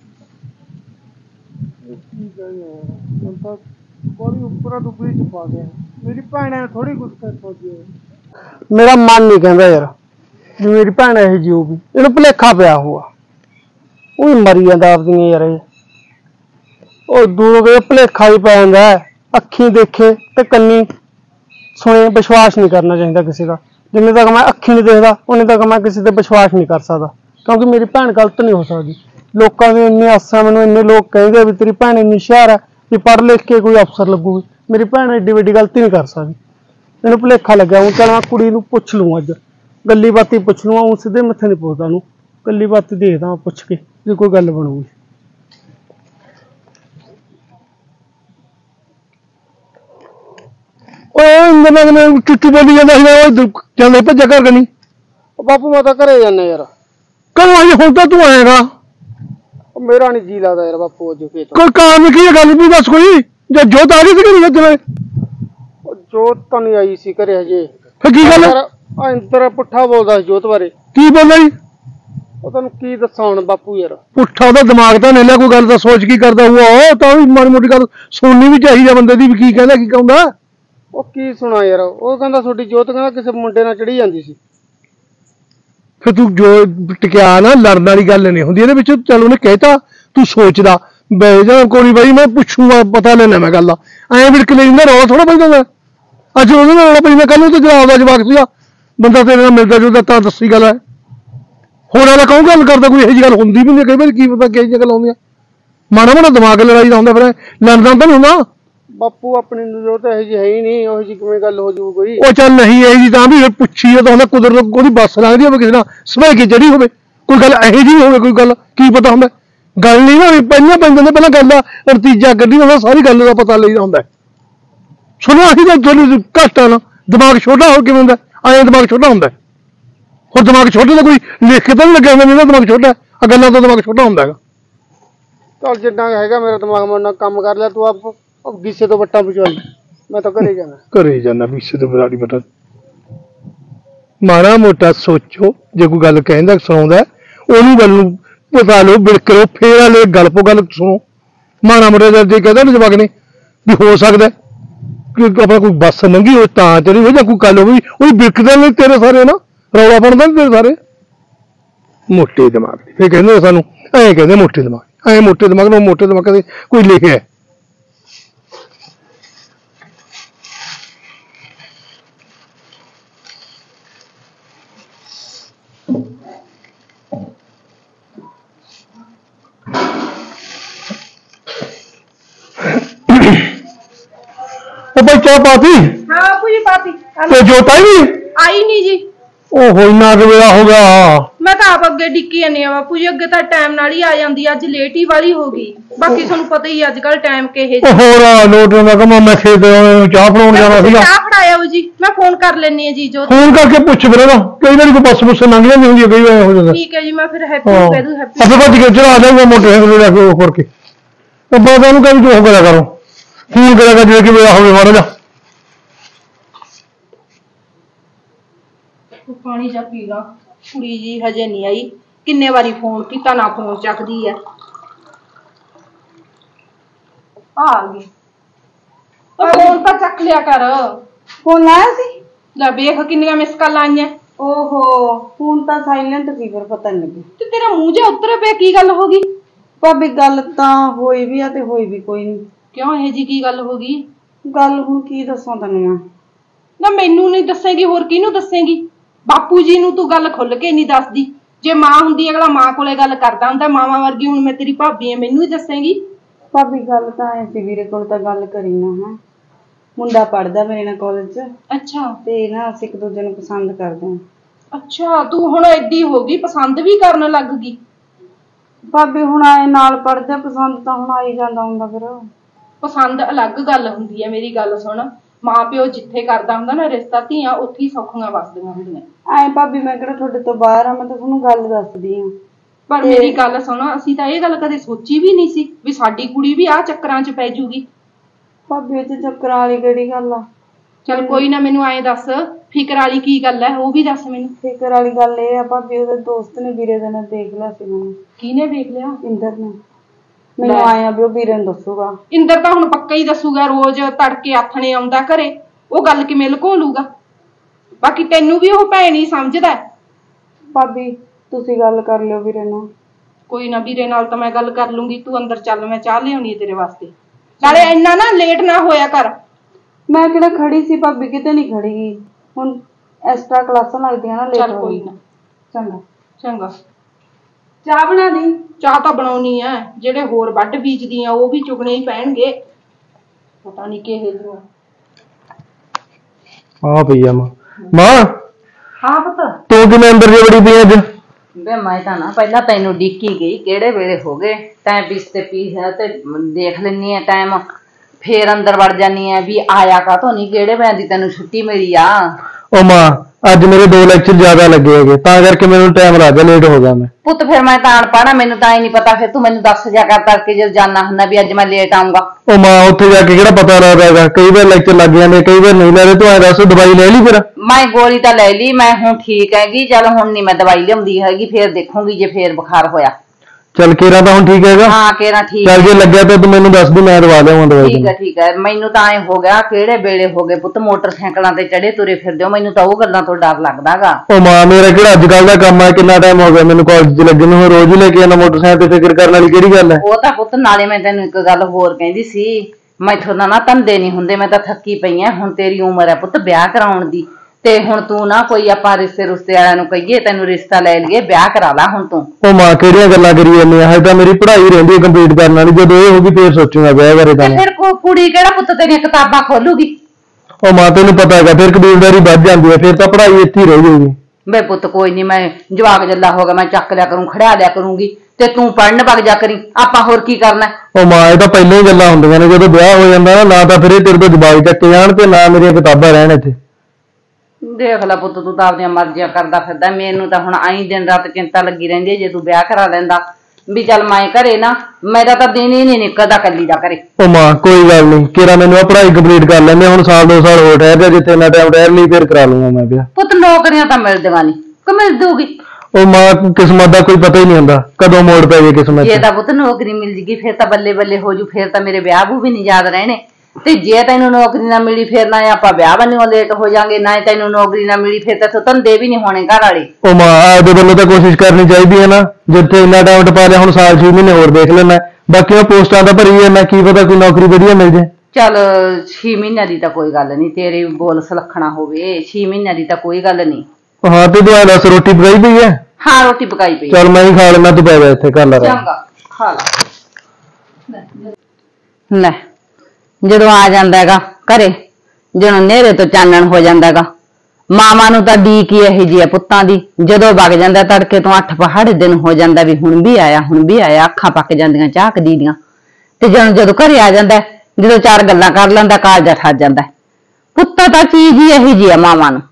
S2: ਠੀਕ ਹੈ ਯਾਰ ਤਾਂ ਬੜੀ ਉੱਪਰ ਦੁਪਰੀ ਚ ਪਾ ਗਿਆ ਮੇਰੀ ਭੈਣ ਐ ਥੋੜੀ ਕੁਝ ਕਰ ਸਕਦੀ ਹੈ ਮੇਰਾ ਮਨ ਨਹੀਂ ਕਹਿੰਦਾ ਯਾਰ ਵੀ ਮੇਰੀ ਭੈਣ ਇਹ ਜੀ ਹੋਊਗੀ ਇਹਨੂੰ ਭੁਲੇਖਾ ਪਿਆ ਹੋਊਗਾ ਉਹ ਮਰੀ ਜਾਂਦਾ ਆਪਦੀਆਂ ਯਾਰ ਉਹ ਦੂਰੋਂ ਦੇ ਭੁਲੇਖਾ ਹੀ ਪੈ ਜਾਂਦਾ ਅੱਖੀਂ ਦੇਖੇ ਤੇ ਕੰਨੀ ਸੁਣੇ ਵਿਸ਼ਵਾਸ ਨਹੀਂ ਕਰਨਾ ਚਾਹੀਦਾ ਕਿਸੇ ਦਾ ਜਿੰਨੇ ਤੱਕ ਮੈਂ ਅੱਖੀਂ ਨਹੀਂ ਦੇਖਦਾ ਉਨੇ ਤੱਕ ਮੈਂ ਕਿਸੇ ਤੇ ਵਿਸ਼ਵਾਸ ਨਹੀਂ ਕਰ ਸਕਦਾ ਕਿਉਂਕਿ ਮੇਰੀ ਭੈਣ ਗਲਤ ਨਹੀਂ ਹੋ ਸਕਦੀ ਲੋਕਾਂ ਦੇ ਇੰਨੇ ਆਸਾਂ ਮੈਨੂੰ ਇੰਨੇ ਲੋਕ ਕਹਿੰਦੇ ਵੀ ਤੇਰੀ ਭੈਣ ਇੰਨੀ ਹੁਸ਼ਿਆਰ ਹੈ ਵੀ ਪੜ੍ਹ ਲਿਖ ਕੇ ਕੋਈ ਅਫਸਰ ਲੱਗੂਗੀ ਮੇਰੀ ਭੈਣ ਐਡੀ ਵੱਡੀ ਗਲਤੀ ਨਹੀਂ ਕਰ ਸਕਦੀ ਇਹਨੂੰ ਭੁਲੇਖਾ ਲੱਗਿਆ ਹੁਣ ਚੱਲ ਮੈਂ ਕੁੜੀ ਨੂੰ ਪੁੱਛ ਲੂੰ ਅੱਜ ਗੱਲੀ ਬਾਤੀ ਪੁੱਛ ਲੂੰ ਉਹ ਸਿੱਧੇ ਮੱਥੇ ਨਹੀਂ ਪੁੱਛਦਾ ਉਹਨੂੰ ਗੱਲੀ ਬਾਤੀ ਦੇਖਦਾ ਪੁੱਛ ਕੇ ਜੇ ਕੋਈ ਗੱਲ ਬਣੂਗੀ ਓਏ ਇੰਦਰ ਨੇ ਚੁੱਚੂ ਬੋਲੀ ਜਾਂਦਾ ਸੀ ਉਹ ਜਾਂਦੇ ਭੱਜਿਆ ਘਰ ਕਨੀ ਬਾਪੂ ਮੈਂ ਤਾਂ ਘਰੇ ਜਾਂਦਾ ਯਾਰ ਕਦੋਂ ਆਏ ਹੁਣ ਤਾਂ ਤੂੰ ਆਏਗਾ ਮੇਰਾ ਨਹੀਂ ਜੀ ਲੱਗਦਾ ਯਾਰ ਬਾਪੂ ਅੱਜ ਫੇਰ ਕੋਈ ਕਾਰਨ ਕੀ ਗੱਲ ਵੀ ਦੱਸ ਕੋਈ ਜੇ ਜੋਤ ਆ ਗਈ ਸੀ ਕਿ ਨਹੀਂ ਤੇਰੇ ਜੋਤ ਤਾਂ ਨਹੀਂ ਆਈ ਸੀ ਘਰੇ ਹਜੇ ਫੇਰ ਕੀ ਗੱਲ ਆ ਇੰਦਰ ਪੁੱਠਾ ਬੋਲਦਾ ਸੀ ਜੋਤ ਬਾਰੇ ਕੀ ਬੋਲਦਾ ਜੀ ਉਹ ਤੈਨੂੰ ਕੀ ਦੱਸਾਂ ਹੁਣ ਬਾਪੂ ਯਾਰ ਪੁੱਠਾ ਉਹਦਾ ਦਿਮਾਗ ਤਾਂ ਨਹੀਂ ਲਿਆ ਕੋਈ ਗੱਲ ਤਾਂ ਸੋਚ ਕੀ ਕਰਦਾ ਉਹ ਤਾਂ ਵੀ ਮਾੜੀ ਮੋਟੀ ਗੱਲ ਸੁਣਨੀ ਵੀ ਚਾਹੀਦੀ ਆ ਬੰਦੇ ਦੀ ਵੀ ਕੀ ਕਹਿੰਦਾ ਕੀ ਕਹੂੰਦਾ ਉਹ ਕੀ ਸੁਣਾ ਯਾਰ ਉਹ ਕਹਿੰਦਾ ਤੁਹਾਡੀ ਜੋਤ ਕਹਿੰਦਾ ਕਿਸੇ ਮੁੰਡੇ ਨਾਲ ਚੜੀ ਜਾਂਦੀ ਸੀ ਫਿਰ ਤੂੰ ਜੋ ਟਿਕਿਆ ਨਾ ਲੜਨ ਵਾਲੀ ਗੱਲ ਨਹੀਂ ਹੁੰਦੀ ਇਹਦੇ ਵਿੱਚ ਚੱਲ ਉਹਨੇ ਕਹਿਤਾ ਤੂੰ ਸੋਚਦਾ ਬਈ ਜਾਂ ਕੋਈ ਬਾਈ ਮੈਂ ਪੁੱਛੂਗਾ ਪਤਾ ਲੈਣਾ ਮੈਂ ਗੱਲ ਐਂ ਵਿੜਕ ਲੈ ਜਾਂਦਾ ਰੌਲਾ ਥੋੜਾ ਪੈਂਦਾ ਅੱਜ ਉਹਦੇ ਨਾਲ ਰੌਲਾ ਪੈਂਦਾ ਕੱਲ ਨੂੰ ਤਾਂ ਜਵਾਬ ਦਾ ਜਵਾਬ ਸੀਗਾ ਬੰਦਾ ਤੇਰੇ ਨਾਲ ਮਿਲਦਾ ਜੁਲਦਾ ਤਾਂ ਦੱਸੀ ਗੱਲ ਹੈ ਹੋਰ ਵਾਲਾ ਕਹੂੰ ਗੱਲ ਕਰਦਾ ਕੋਈ ਇਹੋ ਜਿਹੀ ਗੱਲ ਹੁੰਦੀ ਵੀ ਨਹੀਂ ਕਈ ਵਾਰੀ ਕੀ ਪਤਾ ਕਿਹੋ ਜਿਹੀ ਗੱਲ ਆਉਂਦੀਆਂ ਮਾੜਾ ਮਾੜਾ ਦਿਮਾਗ ਲੜਾਈ ਦਾ ਹੁੰਦਾ ਫਿਰ ਲੜਦਾ ਤਾਂ ਨਹੀਂ ਹੁੰਦਾ ਬਾਪੂ ਆਪਣੀ ਨੂੰ ਤਾਂ ਇਹੋ ਜਿਹੀ ਹੈ ਹੀ ਨਹੀਂ ਉਹੋ ਜਿਹੀ ਕਿਵੇਂ ਗੱਲ ਹੋ ਜੂ ਕੋਈ ਉਹ ਚੱਲ ਨਹੀਂ ਇਹੋ ਜਿਹੀ ਤਾਂ ਵੀ ਪੁੱਛੀ ਤਾਂ ਹੁੰਦਾ ਕੁਦਰਤ ਉਹਦੀ ਬੱਸ ਲੱਗਦੀ ਹੋਵੇ ਕਿਸੇ ਨਾਲ ਸਵੇਰ ਕੀ ਚੜੀ ਹੋਵੇ ਕੋਈ ਗੱਲ ਇਹੋ ਜਿਹੀ ਹੋਵੇ ਕੋਈ ਗੱਲ ਕੀ ਪਤਾ ਹੁੰਦਾ ਗੱਲ ਨਹੀਂ ਨਾ ਪਹਿਲਾਂ ਪੈਂਦੇ ਪਹਿਲਾਂ ਗੱਲ ਦਾ ਨਤੀਜਾ ਕੱਢੀ ਹੁੰਦਾ ਸਾਰੀ ਗੱਲ ਦਾ ਪਤਾ ਲਈਦਾ ਹੁੰਦਾ ਸੁਣੋ ਅਸੀਂ ਤਾਂ ਤੁਹਾਨੂੰ ਘੱਟ ਆ ਨਾ ਦਿਮਾਗ ਛੋਟਾ ਹੋ ਕਿਵੇਂ ਹੁੰਦਾ ਐਂ ਦਿਮਾਗ ਛੋਟਾ ਹੁੰਦਾ ਹੋਰ ਦਿਮਾਗ ਛੋਟੇ ਦਾ ਕੋਈ ਲਿਖ ਕੇ ਤਾਂ ਨਹੀਂ ਲੱਗਿਆ ਹੁੰਦਾ ਮੇਰਾ ਦਿਮਾਗ ਛੋਟਾ ਆ ਗੱਲਾਂ ਤੋਂ ਦਿਮਾਗ ਛੋਟਾ ਹੁੰਦਾ ਹੈਗਾ ਚੱਲ ਜਿੰਨਾ ਹੈਗਾ ਮੇਰਾ ਦਿਮਾਗ ਮੈਂ ਉਹਨਾਂ ਕੰਮ ਕਰ ਲਿਆ ਤੂੰ ਆਪ ਗਿੱਸੇ ਤੋਂ ਵੱਟਾਂ ਪਚਵਾਈ ਮੈਂ ਤਾਂ ਘਰੇ ਜਾਣਾ ਗਿੱਸੇ ਤੋਂ ਬਰਾੜੀ ਵੱਟਾਂ ਮਾੜਾ ਮੋਟਾ ਸੋਚੋ ਜੇ ਕੋਈ ਗੱਲ ਕਹਿੰਦਾ ਸੁਣਾਉਂਦਾ ਉਹਨੂੰ ਗੱਲ ਨੂੰ ਪਤਾ ਲਓ ਬਿਲਕ ਲਓ ਫੇਰ ਵਾਲੇ ਗੱਲ ਪੋ ਗੱਲ ਸੁਣੋ ਮਾੜਾ ਮੋਟਾ ਜੇ ਕਹਿੰਦਾ ਨਾ ਜਵਾਕ ਨੇ ਵੀ ਹੋ ਸਕਦਾ ਕਿ ਆਪਣਾ ਕੋਈ ਬੱਸ ਲੰਘੀ ਹੋਵੇ ਤਾਂ ਚੜੀ ਹੋਵੇ ਜਾਂ ਕੋਈ ਗੱਲ ਹੋਵੇ ਉਹ ਬਿਲਕਦੇ ਨੇ ਤੇਰੇ ਸਾਰੇ ਨਾ ਰੌਲਾ ਬਣਦਾ ਤੇਰੇ ਸਾਰੇ ਮੋਟੇ ਦਿਮਾਗ ਦੇ ਫੇਰ ਕਹਿੰਦੇ ਸਾਨੂੰ ਐਂ ਕਹਿੰਦੇ ਮੋਟੇ ਦਿਮਾਗ ਐਂ ਮੋਟੇ ਦਿਮਾਗ ਨੂੰ ਮੋਟੇ ਦਿਮਾਗ ਦੇ ਕੋਈ ਲਿਖਿਆ ਉਹ ਭਾਈ ਚਾਹ ਪਾਤੀ
S1: हाँ बापू जी पाती
S2: ਤੇ ਜੋਤ
S1: आई नहीं जी
S2: ਉਹ ਹੋਈ ਨਾ ਵੇਲਾ ਹੋ ਗਿਆ
S1: मैं तो आप अगे डिक्की जानी बापू जी अगे तो टाइम नाल ही आ जाती अज लेट ही वाली हो गई बाकी तुहानू पता ही अजकल टाइम किहे
S2: ਉਹ ਹੋਰ ਲੋਟ ਨਾ ਕਮਾ ਮੈਂ ਖੇਤ ਚਾਹ ਬਣਾਉਣ ਜਾਣਾ ਸੀਗਾ
S1: चाह फड़ाया हो जी मैं फोन कर लेनी है जी जो
S2: ਫੋਨ ਕਰਕੇ ਪੁੱਛ ਵੀਰੇ ਨਾ ਕਈ ਵਾਰੀ ਕੋਈ ਬੱਸ ਬੁੱਸ ਲੰਘ ਜਾਂਦੀ ਹੁੰਦੀ ਹੈ ਕਈ ਵਾਰ ਹੋ ਜਾਂਦਾ
S1: ठीक है जी मैं फिर हैप्पी कह दूं हैप्पी
S2: ਆਪੇ ਭੱਜ ਕੇ ਚੜਾ ਜਾਊਗਾ ਮੋਟੇ ਹੈਂਗਲ ਲੈ ਕੇ ਉਹ ਕਰਕੇ ਤੇ ਬਾਬਾ ਨੂੰ ਕਹਿੰਦੀ ਤੂੰ ਉਹ ਕਰਿਆ ਕਰੋ ਫੋਨ ਕਰਿਆ ਕਰ ਜੇ ਕਿ ਵੇਲਾ ਹੋਵੇ ਮਾੜਾ ਜਾ
S1: ਤੂੰ ਪਾਣੀ ਜਾ ਪੀ ਲਾ। ਕੁੜੀ ਜੀ ਹਜੇ ਨਹੀਂ ਆਈ, ਕਿੰਨੇ ਵਾਰੀ ਫੋਨ ਕੀਤਾ ਨਾ ਫੋਨ ਚੱਕਦੀ ਐ। ਆ ਗਈ। ਉਹ ਫੋਨ ਤਾਂ ਚੱਕ ਲਿਆ ਕਰ।
S3: ਫੋਨ ਲਾਇਆ ਸੀ?
S1: ਲੈ ਵੇਖ ਕਿੰਨੀਆਂ ਮਿਸ ਕਾਲਾਂ ਆਈਆਂ।
S3: ਓਹੋ, ਫੋਨ ਤਾਂ ਸਾਇਲੈਂਟ ਸੀ, ਫਿਰ ਪਤਾ ਨਹੀਂ ਲੱਗਿਆ।
S1: ਤੇ ਤੇਰਾ ਮੂੰਹ ਜਿਹਾ ਉੱਤਰ ਪਿਆ, ਕੀ ਗੱਲ ਹੋ ਗਈ?
S3: ਭਾਬੀ ਗੱਲ ਤਾਂ ਹੋਈ ਵੀ ਆ ਤੇ ਹੋਈ ਵੀ ਕੋਈ ਨਹੀਂ।
S1: ਕਿਉਂ ਇਹ ਜੀ ਕੀ ਗੱਲ ਹੋ ਗਈ?
S3: ਗੱਲ ਹੁਣ ਕੀ ਦੱਸਾਂ ਤੈਨੂੰ ਮੈਂ।
S1: ਨਾ ਮੈਨੂੰ ਨਹੀਂ ਦੱਸੇਗੀ, ਹੋਰ ਕਿਹਨੂੰ ਦੱਸੇਗੀ? ਬਾਪੂ ਜੀ ਨੂੰ ਤੂੰ ਗੱਲ ਖੁੱਲ ਕੇ ਨਹੀਂ ਦੱਸਦੀ। ਜੇ ਮਾਂ ਹੁੰਦੀ ਅਗਲਾ ਮਾਂ ਕੋਲੇ ਗੱਲ ਕਰਦਾ ਹੁੰਦਾ, ਮਾਵਾਂ ਵਰਗੀ ਹੁਣ ਮੈਂ ਤੇਰੀ ਭਾਬੀ ਐ, ਮੈਨੂੰ ਹੀ ਦੱਸੇਗੀ?
S3: ਭਾਬੀ ਗੱਲ ਤਾਂ ਐ ਸੀ, ਵੀਰੇ ਕੋਲ ਤਾਂ ਗੱਲ ਕਰੀ ਨਾ। ਹਾਂ, ਮੁੰਡਾ ਪੜਦਾ ਮੇਰੇ ਨਾਲ ਕਾਲਜ 'ਚ।
S1: ਅੱਛਾ।
S3: ਤੇ ਨਾ ਅਸੀਂ ਇੱਕ ਦੂਜੇ ਨੂੰ ਪਸੰਦ ਕਰਦੇ ਹਾਂ।
S1: ਅੱਛਾ, ਤੂੰ ਹੁਣ ਐਡੀ ਹੋ ਗਈ, ਪਸੰਦ ਵੀ ਕਰਨ ਲੱਗ ਗਈ?
S3: ਭਾਬੀ ਹੁਣ ਆਏ ਨਾਲ ਪੜਦੇ, ਪਸੰਦ ਤਾਂ ਹੁਣ ਆਈ ਜਾਂਦਾ ਹੁੰਦਾ। ਫਿਰ
S1: ਪਸੰਦ ਅਲੱਗ ਗੱਲ ਹੁੰਦੀ ਹੈ, ਮੇਰੀ ਗੱਲ ਸੁਣ। ਮਾਂ ਪਿਓ ਜਿੱਥੇ ਕਰਦਾ ਹੁੰਦਾ ਨਾ ਰਿਸ਼ਤਾ, ਧੀਆਂ ਉੱਥੇ ਹੀ ਸੌਖੀਆਂ ਵਸਦੀਆਂ ਹੁੰਦੀਆਂ।
S3: ਐ ਭਾਬੀ ਮੈਂ ਕਿਹੜਾ ਤੁਹਾਡੇ ਤੋਂ ਬਾਹਰ ਆ, ਮੈਂ ਤਾਂ ਤੁਹਾਨੂੰ ਗੱਲ ਦੱਸਦੀ ਆ।
S1: ਪਰ ਮੇਰੀ ਗੱਲ ਸੁਣ, ਅਸੀਂ ਤਾਂ ਇਹ ਗੱਲ ਕਦੇ ਸੋਚੀ ਵੀ ਨਹੀਂ ਸੀ ਵੀ ਸਾਡੀ ਕੁੜੀ ਵੀ ਆਹ ਚੱਕਰਾਂ 'ਚ ਪੈ ਜੂਗੀ।
S3: ਭਾਬੀ ਇਹ 'ਚ ਚੱਕਰਾਂ ਵਾਲੀ ਕਿਹੜੀ ਗੱਲ ਆ?
S1: ਚਲ ਕੋਈ ਨਾ, ਮੈਨੂੰ ਐਂ ਦੱਸ ਫਿਕਰ ਵਾਲੀ ਕੀ ਗੱਲ ਹੈ, ਉਹ ਵੀ ਦੱਸ ਮੈਨੂੰ।
S3: ਫਿਕਰ ਵਾਲੀ ਗੱਲ ਇਹ ਆ ਭਾਬੀ, ਉਹਦੇ ਦੋਸਤ ਨੇ ਵੀਰੇ ਦੇ ਨਾਲ ਦੇਖ ਲਿਆ ਸੀ ਮੈਨੂੰ।
S1: ਕਿਹਨੇ ਦੇਖ ਲਿਆ?
S3: ਇੰਦਰ ਨੇ। ਮੈਨੂੰ ਆਇਆ ਵੀ ਉਹ ਵੀਰੇ ਨੂੰ ਦੱਸੂਗਾ।
S1: ਇੰਦਰ ਤਾਂ ਹੁਣ ਪੱਕਾ ਹੀ ਦੱਸੂਗਾ, ਰੋਜ਼ ਤੜਕੇ ਆਥਣੇ ਆਉਂਦਾ ਘਰੇ, ਉਹ ਗੱਲ ਕਿਵੇਂ ਲੁਕੋ ਲੂਗਾ? ਬਾਕੀ ਤੈਨੂੰ ਵੀ ਉਹ ਭੈਣ ਹੀ ਸਮਝਦਾ।
S3: ਭਾਬੀ ਤੁਸੀਂ ਗੱਲ ਕਰ ਲਿਓ ਵੀਰੇ ਨਾਲ।
S1: ਕੋਈ ਨਾ, ਵੀਰੇ ਨਾਲ ਤਾਂ ਮੈਂ ਗੱਲ ਕਰ ਲੂੰਗੀ। ਤੂੰ ਅੰਦਰ ਚੱਲ, ਮੈਂ ਚਾਹ ਲਿਆਉਣੀ ਤੇਰੇ ਵਾਸਤੇ। ਨਾਲੇ ਇੰਨਾ ਨਾ ਲੇਟ ਨਾ ਹੋਇਆ ਕਰ।
S3: ਮੈਂ ਕਿਹੜਾ ਖੜੀ ਸੀ ਭਾਬੀ, ਕਿਤੇ ਨਹੀਂ ਖੜੀ ਗਈ। ਹੁਣ ਐਕਸਟਰਾ ਕਲਾਸਾਂ ਲੱਗਦੀਆਂ ਨਾ, ਲੇਟ
S1: ਚੱਲ ਕੋਈ ਨਾ।
S3: ਚੰਗਾ
S1: ਚੰਗਾ।
S3: ਚਾਹ ਬਣਾ ਦੀ।
S1: ਚਾਹ ਤਾਂ ਬਣਾਉਣੀ ਐ, ਜਿਹੜੇ ਹੋਰ ਵੱਢ ਬੀਜਦੀਆਂ ਉਹ ਵੀ ਚੁਗਣੇ ਹੀ ਪੈਣਗੇ। ਪਤਾ ਨਹੀਂ ਕਿਹੇ ਜਿਹੇ।
S2: ਆ ਪਈ ਆ ਮਾਂ।
S3: ਹਾਂ ਪੁੱਤ।
S2: ਤੂੰ ਕਿਵੇਂ ਅੰਦਰ ਜੇ ਬੜੀ ਪਈ ਅੱਜ?
S5: ਵੇ ਮੈਂ ਤਾਂ ਨਾ ਪਹਿਲਾਂ ਤੈਨੂੰ ਡੀਕੀ ਗਈ, ਕਿਹੜੇ ਵੇਲੇ ਹੋ ਗਏ ਟਾਈਮ ਪੀਸ ਤੇ ਪੀਸ ਹੈ ਤੇ ਦੇਖ ਲੈਣੀ ਆ ਟਾਈਮ, ਫੇਰ ਅੰਦਰ ਵੜ ਜਾਨੀ ਆ ਵੀ ਆਇਆ ਕਾਹਤੋਂ ਨਹੀਂ, ਕਿਹੜੇ ਵੇਲੇ ਦੀ ਤੈਨੂੰ ਛੁੱਟੀ ਮਿਲੀ ਆ?
S2: ਉਹ ਮਾਂ ਅੱਜ ਮੇਰੇ 2 ਲੈਕਚਰ ਜ਼ਿਆਦਾ ਲੱਗੇ ਹੈਗੇ, ਤਾਂ ਕਰਕੇ ਮੈਨੂੰ ਟਾਈਮ ਲੱਗ ਗਿਆ, ਲੇਟ ਹੋ ਗਿਆ ਮੈਂ।
S5: ਪੁੱਤ ਫਿਰ ਮੈਂ ਤਾਂ ਅਨਪੜ੍ਹ, ਮੈਨੂੰ ਤਾਂ ਹੀ ਨਹੀਂ ਪਤਾ। ਫਿਰ ਤੂੰ ਮੈਨੂੰ ਦੱਸ ਜਾ ਕਰ ਤੜਕੇ ਜਦ ਜਾਣਾ ਹੁੰਦਾ ਵੀ ਅੱਜ ਮੈਂ ਲੇਟ ਆਊਂਗਾ।
S2: ਉਹ ਮਾਂ ਉੱਥੇ ਜਾ ਕੇ ਕਿਹੜਾ ਪਤਾ ਲੱਗਦਾ ਹੈਗਾ, ਕਈ ਵਾਰ ਲੈਕਚਰ ਲੱਗ ਜਾਂਦੇ, ਕਈ ਵਾਰ ਨਹੀਂ ਲੱਗਦੇ। ਤੂੰ ਐ ਦੱਸ ਦਵਾਈ ਲੈ ਲਈ ਫਿਰ?
S5: ਮੈਂ ਗੋਲੀ ਤਾਂ ਲੈ ਲਈ, ਮੈਂ ਹੁਣ ਠੀਕ ਹੈਗੀ। ਚੱਲ ਹੁਣ ਨਹੀਂ ਮੈਂ ਦਵਾਈ ਲਿਆਉਂਦੀ ਹੈਗੀ, ਫੇਰ ਦੇਖੂੰਗੀ ਜੇ ਫੇਰ ਬੁਖਾਰ ਹੋਇਆ।
S2: ਚੱਲ ਕੇਰਾ ਤਾਂ ਹੁਣ ਠੀਕ ਹੈਗਾ?
S5: ਹਾਂ ਕੇਰਾ ਠੀਕ।
S2: ਚੱਲ ਜੇ ਲੱਗਿਆ ਤਾਂ ਤੂੰ ਮੈਨੂੰ ਦੱਸ ਦੇ, ਮੈਂ ਦਵਾ ਲਿਆਵਾਂ ਦਵਾਈ।
S5: ਠੀਕ ਹੈ। ਮੈਨੂੰ ਤਾਂ ਐ ਹੋ ਗਿਆ ਕਿਹੜੇ ਵੇਲੇ ਹੋ ਗਏ ਪੁੱਤ, ਮੋਟਰਸਾਈਕਲਾਂ ਤੇ ਚੜੇ ਤੁਰੇ ਫਿਰਦੇ ਹੋ, ਮੈਨੂੰ ਤਾਂ ਉਹ ਗੱਲਾਂ ਤੋਂ ਡਰ ਲੱਗਦਾਗਾ।
S2: ਉਹ ਮਾਂ ਮੇਰਾ ਕਿਹੜਾ ਅੱਜ ਕੱਲ ਦਾ ਕੰਮ ਹੈ, ਕਿੰਨਾ ਟਾਈਮ ਹੋ ਗਿਆ ਮੈਨੂੰ ਕਾਲਜ 'ਚ ਲੱਗੇ ਨੂੰ, ਰੋਜ਼ ਹੀ ਲੈ ਕੇ ਆਉਣਾ ਮੋਟਰਸਾਈਕਲ ਤੇ, ਫਿਕਰ ਕਰਨ ਵਾਲੀ ਕਿਹੜੀ ਗੱਲ ਹੈ?
S5: ਉਹ ਤਾਂ ਪੁੱਤ ਨਾਲੇ ਮੈਂ ਤੈਨੂੰ ਇੱਕ ਗੱਲ ਹੋਰ ਕਹਿੰਦੀ ਸੀ, ਮੈਥੋਂ ਨਾ ਧੰਦੇ ਨਹੀਂ ਹੁੰਦੇ, ਮੈਂ ਤਾਂ ਥੱਕੀ ਪਈ ਆ। ਹੁਣ ਤੇਰੀ ਉਮਰ ਹੈ ਪੁੱਤ ਵਿਆਹ ਕਰਾਉਣ ਦੀ, ਤੇ ਹੁਣ ਤੂੰ ਨਾ ਕੋਈ ਆਪਾਂ ਰਿਸ਼ਤੇ ਵਾਲਿਆਂ ਨੂੰ ਕਹੀਏ ਤੈਨੂੰ ਰਿਸ਼ਤਾ ਲੈ ਲਈਏ, ਵਿਆਹ ਕਰਾ ਲਾ ਹੁਣ ਤੂੰ।
S2: ਉਹ ਮਾਂ ਕਿਹੜੀਆਂ ਗੱਲਾਂ ਕਰੀ ਜਾਂਦੀ ਆ, ਹਜੇ ਤਾਂ ਮੇਰੀ ਪੜ੍ਹਾਈ ਰਹਿੰਦੀ ਹੈ ਕੰਪਲੀਟ ਕਰਨ ਵਾਲੀ, ਜਦੋਂ ਇਹ ਹੋਊਗੀ ਫੇਰ ਸੋਚੂਗਾ ਵਿਆਹ ਬਾਰੇ ਤਾਂ।
S5: ਫਿਰ ਕੁੜੀ ਕਿਹੜਾ ਪੁੱਤ ਤੇਰੀਆਂ ਕਿਤਾਬਾਂ ਖੋਲੂਗੀ?
S2: ਉਹ ਮਾਂ ਤੈਨੂੰ ਪਤਾ ਹੈਗਾ, ਫਿਰ ਕਬੀਲਦਾਰੀ ਵੱਧ ਜਾਂਦੀ ਹੈ, ਫਿਰ ਤਾਂ ਪੜ੍ਹਾਈ ਇੱਥੇ ਹੀ ਰਹਿ ਜਾਊਗੀ।
S5: ਵੇ ਪੁੱਤ ਕੋਈ ਨਹੀਂ, ਮੈਂ ਜਵਾਕ ਜੱਲਾ ਹੋ ਗਿਆ, ਮੈਂ ਚੱਕ ਲਿਆ ਕਰੂੰ, ਖੜਿਆ ਲਿਆ ਕਰੂੰਗੀ, ਤੇ ਤੂੰ ਪੜਨ ਵਗ ਜਾ ਕਰੀ, ਆਪਾਂ ਹੋਰ ਕੀ ਕਰਨਾ?
S2: ਉਹ ਮਾਂ ਇਹ ਤਾਂ ਪਹਿਲਾਂ ਹੀ ਗੱਲਾਂ ਹੁੰਦੀਆਂ ਨੇ, ਜਦੋਂ ਵਿਆਹ ਹੋ ਜਾਂਦਾ ਨਾ ਤਾਂ ਫਿਰ ਇਹ ਤੇਰੇ ਤੋਂ ਜਵਾਬ ਚੱਕੇ ਜਾਣ ਤੇ ਨਾ ਮੇਰੀਆਂ ਕਿਤਾਬਾਂ ਰਹਿਣ ਇੱਥੇ।
S5: ਦੇਖ ਲੈ ਪੁੱਤ, ਤੂੰ ਤਾਂ ਆਪਣੀਆਂ ਮਰਜ਼ੀਆਂ ਕਰਦਾ ਫਿਰਦਾ, ਮੈਨੂੰ ਤਾਂ ਹੁਣ ਆਈ ਦਿਨ ਰਾਤ ਚਿੰਤਾ ਲੱਗੀ ਰਹਿੰਦੀ ਹੈ। ਜੇ ਤੂੰ ਵਿਆਹ ਕਰਾ ਲੈਂਦਾ ਵੀ ਚੱਲ ਮੈਂ ਘਰੇ ਨਾ, ਮੇਰਾ ਤਾਂ ਦਿਨ ਹੀ ਨਹੀਂ ਨਿਕਲਦਾ ਕੱਲੀ ਦਾ ਘਰੇ।
S2: ਉਹ ਮਾਂ ਕੋਈ ਗੱਲ ਨਹੀਂ, ਕਿਹੜਾ ਮੈਨੂੰ ਆ ਪੜ੍ਹਾਈ ਕੰਪਲੀਟ ਕਰ ਲੈਂਦੇ, ਹੁਣ ਸਾਲ 2 ਸਾਲ ਹੋਰ ਠਹਿਰ ਜਾ, ਜਿੱਥੇ ਇੰਨਾ ਟਾਈਮ ਠਹਿਰ ਲਈ ਫਿਰ ਕਰਾ ਲੂੰਗਾ ਮੈਂ ਵਿਆਹ।
S5: ਪੁੱਤ ਨੌਕਰੀਆਂ ਤਾਂ ਮਿਲਦੀਆਂ ਨਹੀਂ, ਕਿ ਮਿਲ ਦੂਗੀ?
S2: ਉਹ ਮਾਂ ਕਿਸਮਤ ਦਾ ਕੋਈ ਪਤਾ ਹੀ ਨਹੀਂ ਹੁੰਦਾ, ਕਦੋਂ ਮੋੜ ਪੈ ਜੇ ਕਿਸਮਤ।
S5: ਜੇ ਤਾਂ ਪੁੱਤ ਨੌਕਰੀ ਮਿਲ ਜੂਗੀ ਫਿਰ ਤਾਂ ਬੱਲੇ ਬੱਲੇ ਹੋ ਜੂ, ਫਿਰ ਤਾਂ ਮੇਰੇ ਵਿਆਹ ਵੀ ਨਹੀਂ ਯਾਦ ਰਹਿਣੇ। ਤੇ ਜੇ ਤੈਨੂੰ ਨੌਕਰੀ ਨਾ ਮਿਲੀ ਫਿਰ ਨਾ ਆਪਾਂ ਵਿਆਹ ਬੰਨਿਓ ਲੇਟ ਹੋ ਜਾਾਂਗੇ, ਨਾ ਤੈਨੂੰ ਨੌਕਰੀ ਨਾ ਮਿਲੀ ਫਿਰ ਤਾਂ ਧੰਦੇ ਵੀ ਨਹੀਂ ਹੋਣੇ ਘਰ ਵਾਲੇ।
S2: ਉਹ ਮਾਂ ਆਪਦੇ ਵੱਲੋਂ ਤਾਂ ਕੋਸ਼ਿਸ਼ ਕਰਨੀ ਚਾਹੀਦੀ ਹੈ ਨਾ, ਜਿੱਥੇ ਇੰਨਾ ਟਾਈਮ ਟਪਾ ਲਿਆ, ਹੁਣ ਸਾਲ 6 ਮਹੀਨੇ ਹੋਰ ਦੇਖ ਲੈਣਾ। ਬਾਕੀ ਉਹ ਪੋਸਟਾਂ ਤਾਂ ਭਰੀ ਜਾਂਦਾ, ਕੀ ਪਤਾ ਕੋਈ ਨੌਕਰੀ ਵਧੀਆ ਮਿਲ ਜੇ।
S5: ਚੱਲ 6 ਮਹੀਨਿਆਂ ਦੀ ਤਾਂ ਕੋਈ ਗੱਲ ਨਹੀਂ, ਤੇਰੇ ਬੋਲ ਸੁਲੱਖਣਾ ਹੋਵੇ, 6 ਮਹੀਨਿਆਂ ਦੀ ਤਾਂ ਕੋਈ ਗੱਲ ਨਹੀਂ।
S2: ਹਾਂ ਤੇ ਤੂੰ ਐ ਦੱਸ, ਰੋਟੀ ਪਕਾਈ ਪਈ ਹੈ?
S5: ਹਾਂ ਰੋਟੀ ਪਕਾਈ ਪਈ।
S2: ਚੱਲ ਮੈਂ ਹੀ ਖਾ ਲੈਣਾ, ਤੂੰ ਪੈ ਜਾ ਇੱਥੇ ਘਰ ਲਾ।
S5: ਚੰਗਾ ਖਾ ਲੈ। ਜਦੋਂ ਆ ਜਾਂਦਾ ਹੈਗਾ ਘਰੇ, ਜਦੋਂ ਨੇਰੇ ਤੋਂ ਚਾਨਣ ਹੋ ਜਾਂਦਾ ਹੈਗਾ, ਮਾਵਾਂ ਨੂੰ ਤਾਂ ਡੀਕ ਹੀ ਇਹੋ ਜਿਹੀ ਹੈ ਪੁੱਤਾਂ ਦੀ। ਜਦੋਂ ਵਗ ਜਾਂਦਾ ਤੜਕੇ ਤੋਂ 8 ਪਹਾੜੇ ਦਿਨ ਹੋ ਜਾਂਦਾ ਵੀ ਹੁਣ ਵੀ ਆਇਆ, ਹੁਣ ਵੀ ਆਇਆ, ਅੱਖਾਂ ਪੱਕ ਜਾਂਦੀਆਂ ਝਾਕਦੀ ਦੀਆਂ। ਤੇ ਜਦੋਂ ਘਰੇ ਆ ਜਾਂਦਾ, ਜਦੋਂ 4 ਗੱਲਾਂ ਕਰ ਲੈਂਦਾ, ਕਾਲਜਾ ਠੱਜ ਜਾਂਦਾ। ਪੁੱਤਾਂ ਤਾਂ ਚੀਜ਼ ਹੀ ਇਹੋ ਜਿਹੀ ਹੈ ਮਾਵਾਂ ਨੂੰ।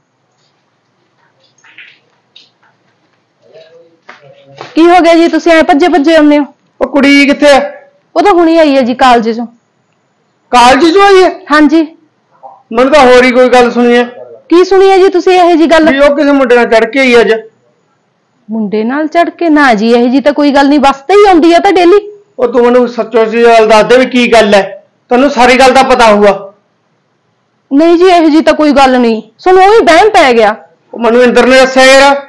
S1: ਕੀ ਹੋ ਗਿਆ ਜੀ, ਤੁਸੀਂ ਐ ਭੱਜੇ ਭੱਜੇ ਆਉਂਦੇ ਹੋ?
S2: ਉਹ ਕੁੜੀ ਕਿੱਥੇ ਹੈ?
S1: ਉਹ ਤਾਂ ਹੁਣੀ ਆਈ ਹੈ ਜੀ ਕਾਲਜ ਚੋਂ।
S2: ਕਾਲਜ ਚੋਂ ਆਈ ਹੈ?
S1: ਹਾਂਜੀ।
S2: ਮੈਨੂੰ ਤਾਂ ਹੋਰ ਹੀ ਕੋਈ ਗੱਲ ਸੁਣੀ ਹੈ।
S1: ਕੀ ਸੁਣੀ ਹੈ ਜੀ ਤੁਸੀਂ ਇਹੋ ਜੀ ਗੱਲ?
S2: ਵੀ ਉਹ ਕਿਸੇ ਮੁੰਡੇ ਨਾਲ ਚੜ ਕੇ ਆਈ ਅੱਜ।
S1: ਮੁੰਡੇ ਨਾਲ ਚੜ ਕੇ? ਨਾ ਜੀ ਇਹੋ ਜੀ ਤਾਂ ਕੋਈ ਗੱਲ ਨਹੀਂ, ਬੱਸ ਤੇ ਹੀ ਆਉਂਦੀ ਆ ਤਾਂ ਡੇਲੀ।
S2: ਉਹ ਤੂੰ ਮੈਨੂੰ ਸੱਚੋ ਸੀ ਗੱਲ ਦੱਸ ਦੇ ਵੀ ਕੀ ਗੱਲ ਹੈ, ਤੈਨੂੰ ਸਾਰੀ ਗੱਲ ਦਾ ਪਤਾ ਹੋਊਗਾ।
S1: ਨਹੀਂ ਜੀ ਇਹੋ ਜੀ ਤਾਂ ਕੋਈ ਗੱਲ ਨਹੀਂ, ਸਾਨੂੰ ਉਹੀ ਵਹਿਮ ਪੈ ਗਿਆ।
S2: ਉਹ ਮੈਨੂੰ ਇੰਦਰ ਨੇ ਦੱਸਿਆ ਯਾਰ।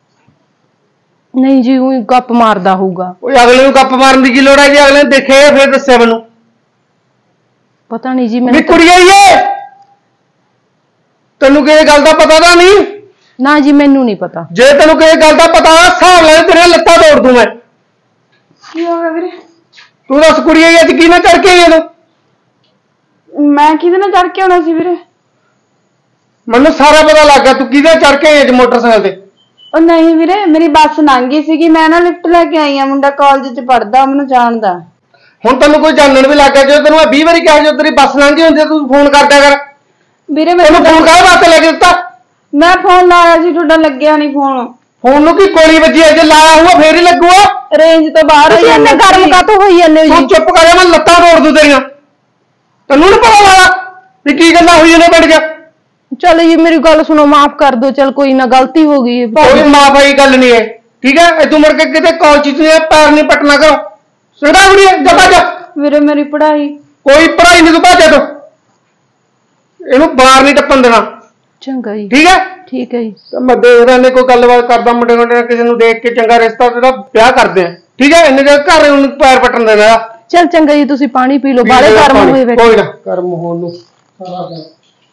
S1: ਨਹੀਂ ਜੀ ਉਹੀ ਗੱਪ ਮਾਰਦਾ ਹੋਊਗਾ।
S2: ਉਹ ਅਗਲੇ ਨੂੰ ਗੱਪ ਮਾਰਨ ਦੀ ਕੀ ਲੋੜ ਹੈ ਜੀ, ਅਗਲੇ ਨੇ ਦੇਖਿਆ ਫਿਰ ਦੱਸਿਆ ਮੈਨੂੰ।
S1: ਪਤਾ ਨਹੀਂ ਜੀ
S2: ਵੀ
S1: ਮੈਨੂੰ।
S2: ਕੁੜੀ ਆਈ ਏ, ਤੈਨੂੰ ਕਿਸੇ ਗੱਲ ਦਾ ਪਤਾ ਤਾਂ ਨਹੀਂ?
S1: ਨਾ ਜੀ ਮੈਨੂੰ ਨਹੀਂ ਪਤਾ।
S2: ਜੇ ਤੈਨੂੰ ਕਿਸੇ ਗੱਲ ਦਾ ਪਤਾ ਹਿਸਾਬ ਲੈ ਤੇਰੇ ਲੱਤਾਂ ਤੋੜ ਦੂੰ ਮੈਂ।
S3: ਕੀ ਹੋ ਗਿਆ ਵੀਰੇ?
S2: ਤੂੰ ਦੱਸ ਕੁੜੀ ਆਈ ਅੱਜ ਕੀ ਨਾ ਚੜ ਕੇ ਆਈ ਤੂੰ?
S3: ਮੈਂ ਕਿਹਦੇ ਨਾਲ ਚੜ ਕੇ ਆਉਣਾ ਸੀ ਵੀਰੇ?
S2: ਮੈਨੂੰ ਸਾਰਾ ਪਤਾ ਲੱਗ ਗਿਆ ਤੂੰ ਕਿਹਦੇ ਚੜ ਕੇ ਆਈ ਅੱਜ ਮੋਟਰਸਾਈਕਲ ਤੇ।
S3: ਉਹ ਨਹੀਂ ਵੀਰੇ, ਮੇਰੀ ਬੱਸ ਲੰਘ ਗਈ ਸੀਗੀ, ਮੈਂ ਨਾ ਲਿਫਟ ਲੈ ਕੇ ਆਈ ਆ। ਮੁੰਡਾ ਕਾਲਜ 'ਚ ਪੜਦਾ, ਮੈਨੂੰ ਜਾਣਦਾ।
S2: ਹੁਣ ਤੈਨੂੰ ਕੋਈ ਜਾਣਨ ਵੀ ਲੱਗ ਗਿਆ। ਜੇ ਤੈਨੂੰ ਮੈਂ 20 ਵਾਰੀ ਕਿਹਾ ਜਦੋਂ ਤੇਰੀ ਬੱਸ ਲੰਘਦੀ ਹੁੰਦੀ ਤੂੰ ਫੋਨ ਕਰਦਿਆ ਕਰ।
S3: ਵੀਰੇ
S2: ਤੈਨੂੰ ਫੋਨ ਕਾਹਦੇ ਵਾਸਤੇ ਲੈ ਕੇ ਦਿੱਤਾ?
S3: ਮੈਂ ਫੋਨ ਲਾਇਆ ਸੀ, ਤੁਹਾਡਾ ਲੱਗਿਆ ਨਹੀਂ ਫੋਨ।
S2: ਫੋਨ ਨੂੰ ਕੀ ਗੋਲੀ ਵੱਜੀ ਹੈ? ਜੇ ਲਾਇਆ ਹੋਊਗਾ ਫੇਰ ਹੀ ਲੱਗੂਗਾ।
S3: ਰੇਂਜ ਤੋਂ ਬਾਹਰ
S1: ਤੁਸੀਂ ਇੰਨੇ ਗਰਮ ਕਾਹਤੋਂ ਹੋਈ ਜਾਂਦੇ ਹੋ
S2: ਤੂੰ
S1: ਜੀ?
S2: ਚੁੱਪ ਕਰ ਜਾ, ਮੈਂ ਲੱਤਾਂ ਤੋੜ ਦੂੰ ਤੇਰੀਆਂ। ਤੈਨੂੰ ਨੀ ਪਤਾ ਲੱਗਦਾ ਵੀ ਕੀ ਗੱਲਾਂ ਹੋਈਆਂ ਨੇ ਬਣ ਗਿਆ?
S1: ਚਲੋ ਜੀ ਮੇਰੀ ਗੱਲ ਸੁਣੋ, ਮਾਫ ਕਰ ਦਿਓ। ਚਲ ਕੋਈ ਨਾ, ਗਲਤੀ ਹੋ ਗਈ।
S2: ਕੋਈ ਮਾਂ ਭਾਈ ਗੱਲ ਨਹੀਂ ਹੈ, ਠੀਕ ਹੈ? ਤੂੰ ਮੁੜ ਕੇ ਕਿਤੇ ਕਾਲਜ ਚ ਪੈਰ ਨਹੀਂ ਪਟਣਾ ਕਰੋ। ਸੁਣਦਾ ਕੁੜੀ ਜਾ ਭੱਜ।
S3: ਵੀਰੇ ਮੇਰੀ ਪੜ੍ਹਾਈ।
S2: ਕੋਈ ਪੜ੍ਹਾਈ ਨਹੀਂ, ਤੂੰ ਭੱਜ ਤੂੰ। ਇਹਨੂੰ ਬਾਹਰ ਨਹੀਂ ਟੱਪਣ ਦੇਣਾ,
S1: ਚੰਗਾ ਜੀ।
S2: ਠੀਕ ਹੈ?
S1: ਠੀਕ ਹੈ ਜੀ।
S2: ਤੇ ਮੈਂ ਦੇਖਦਾ ਨੇ ਕੋਈ ਗੱਲਬਾਤ ਕਰਦਾ ਮੁੰਡੇ ਨਾਲ, ਕਿਸੇ ਨੂੰ ਦੇਖ ਕੇ ਚੰਗਾ ਰਿਸ਼ਤਾ ਤੇਰਾ ਵਿਆਹ ਕਰਦੇ ਆ, ਠੀਕ ਹੈ? ਇੰਨੇ ਦੇ ਘਰ ਨੂੰ ਪੈਰ ਪਟਣ ਦੇਣਾ।
S1: ਚਲ ਚੰਗਾ ਜੀ, ਤੁਸੀਂ ਪਾਣੀ ਪੀ ਲਓ, ਬਾਲੇ ਗਰਮ ਹੋਏ ਬੈਠੇ।
S2: ਕੋਈ ਨਾ ਗਰਮ ਹੋਣ ਨੂੰ ਸਾਰਾ ਦਿਨ।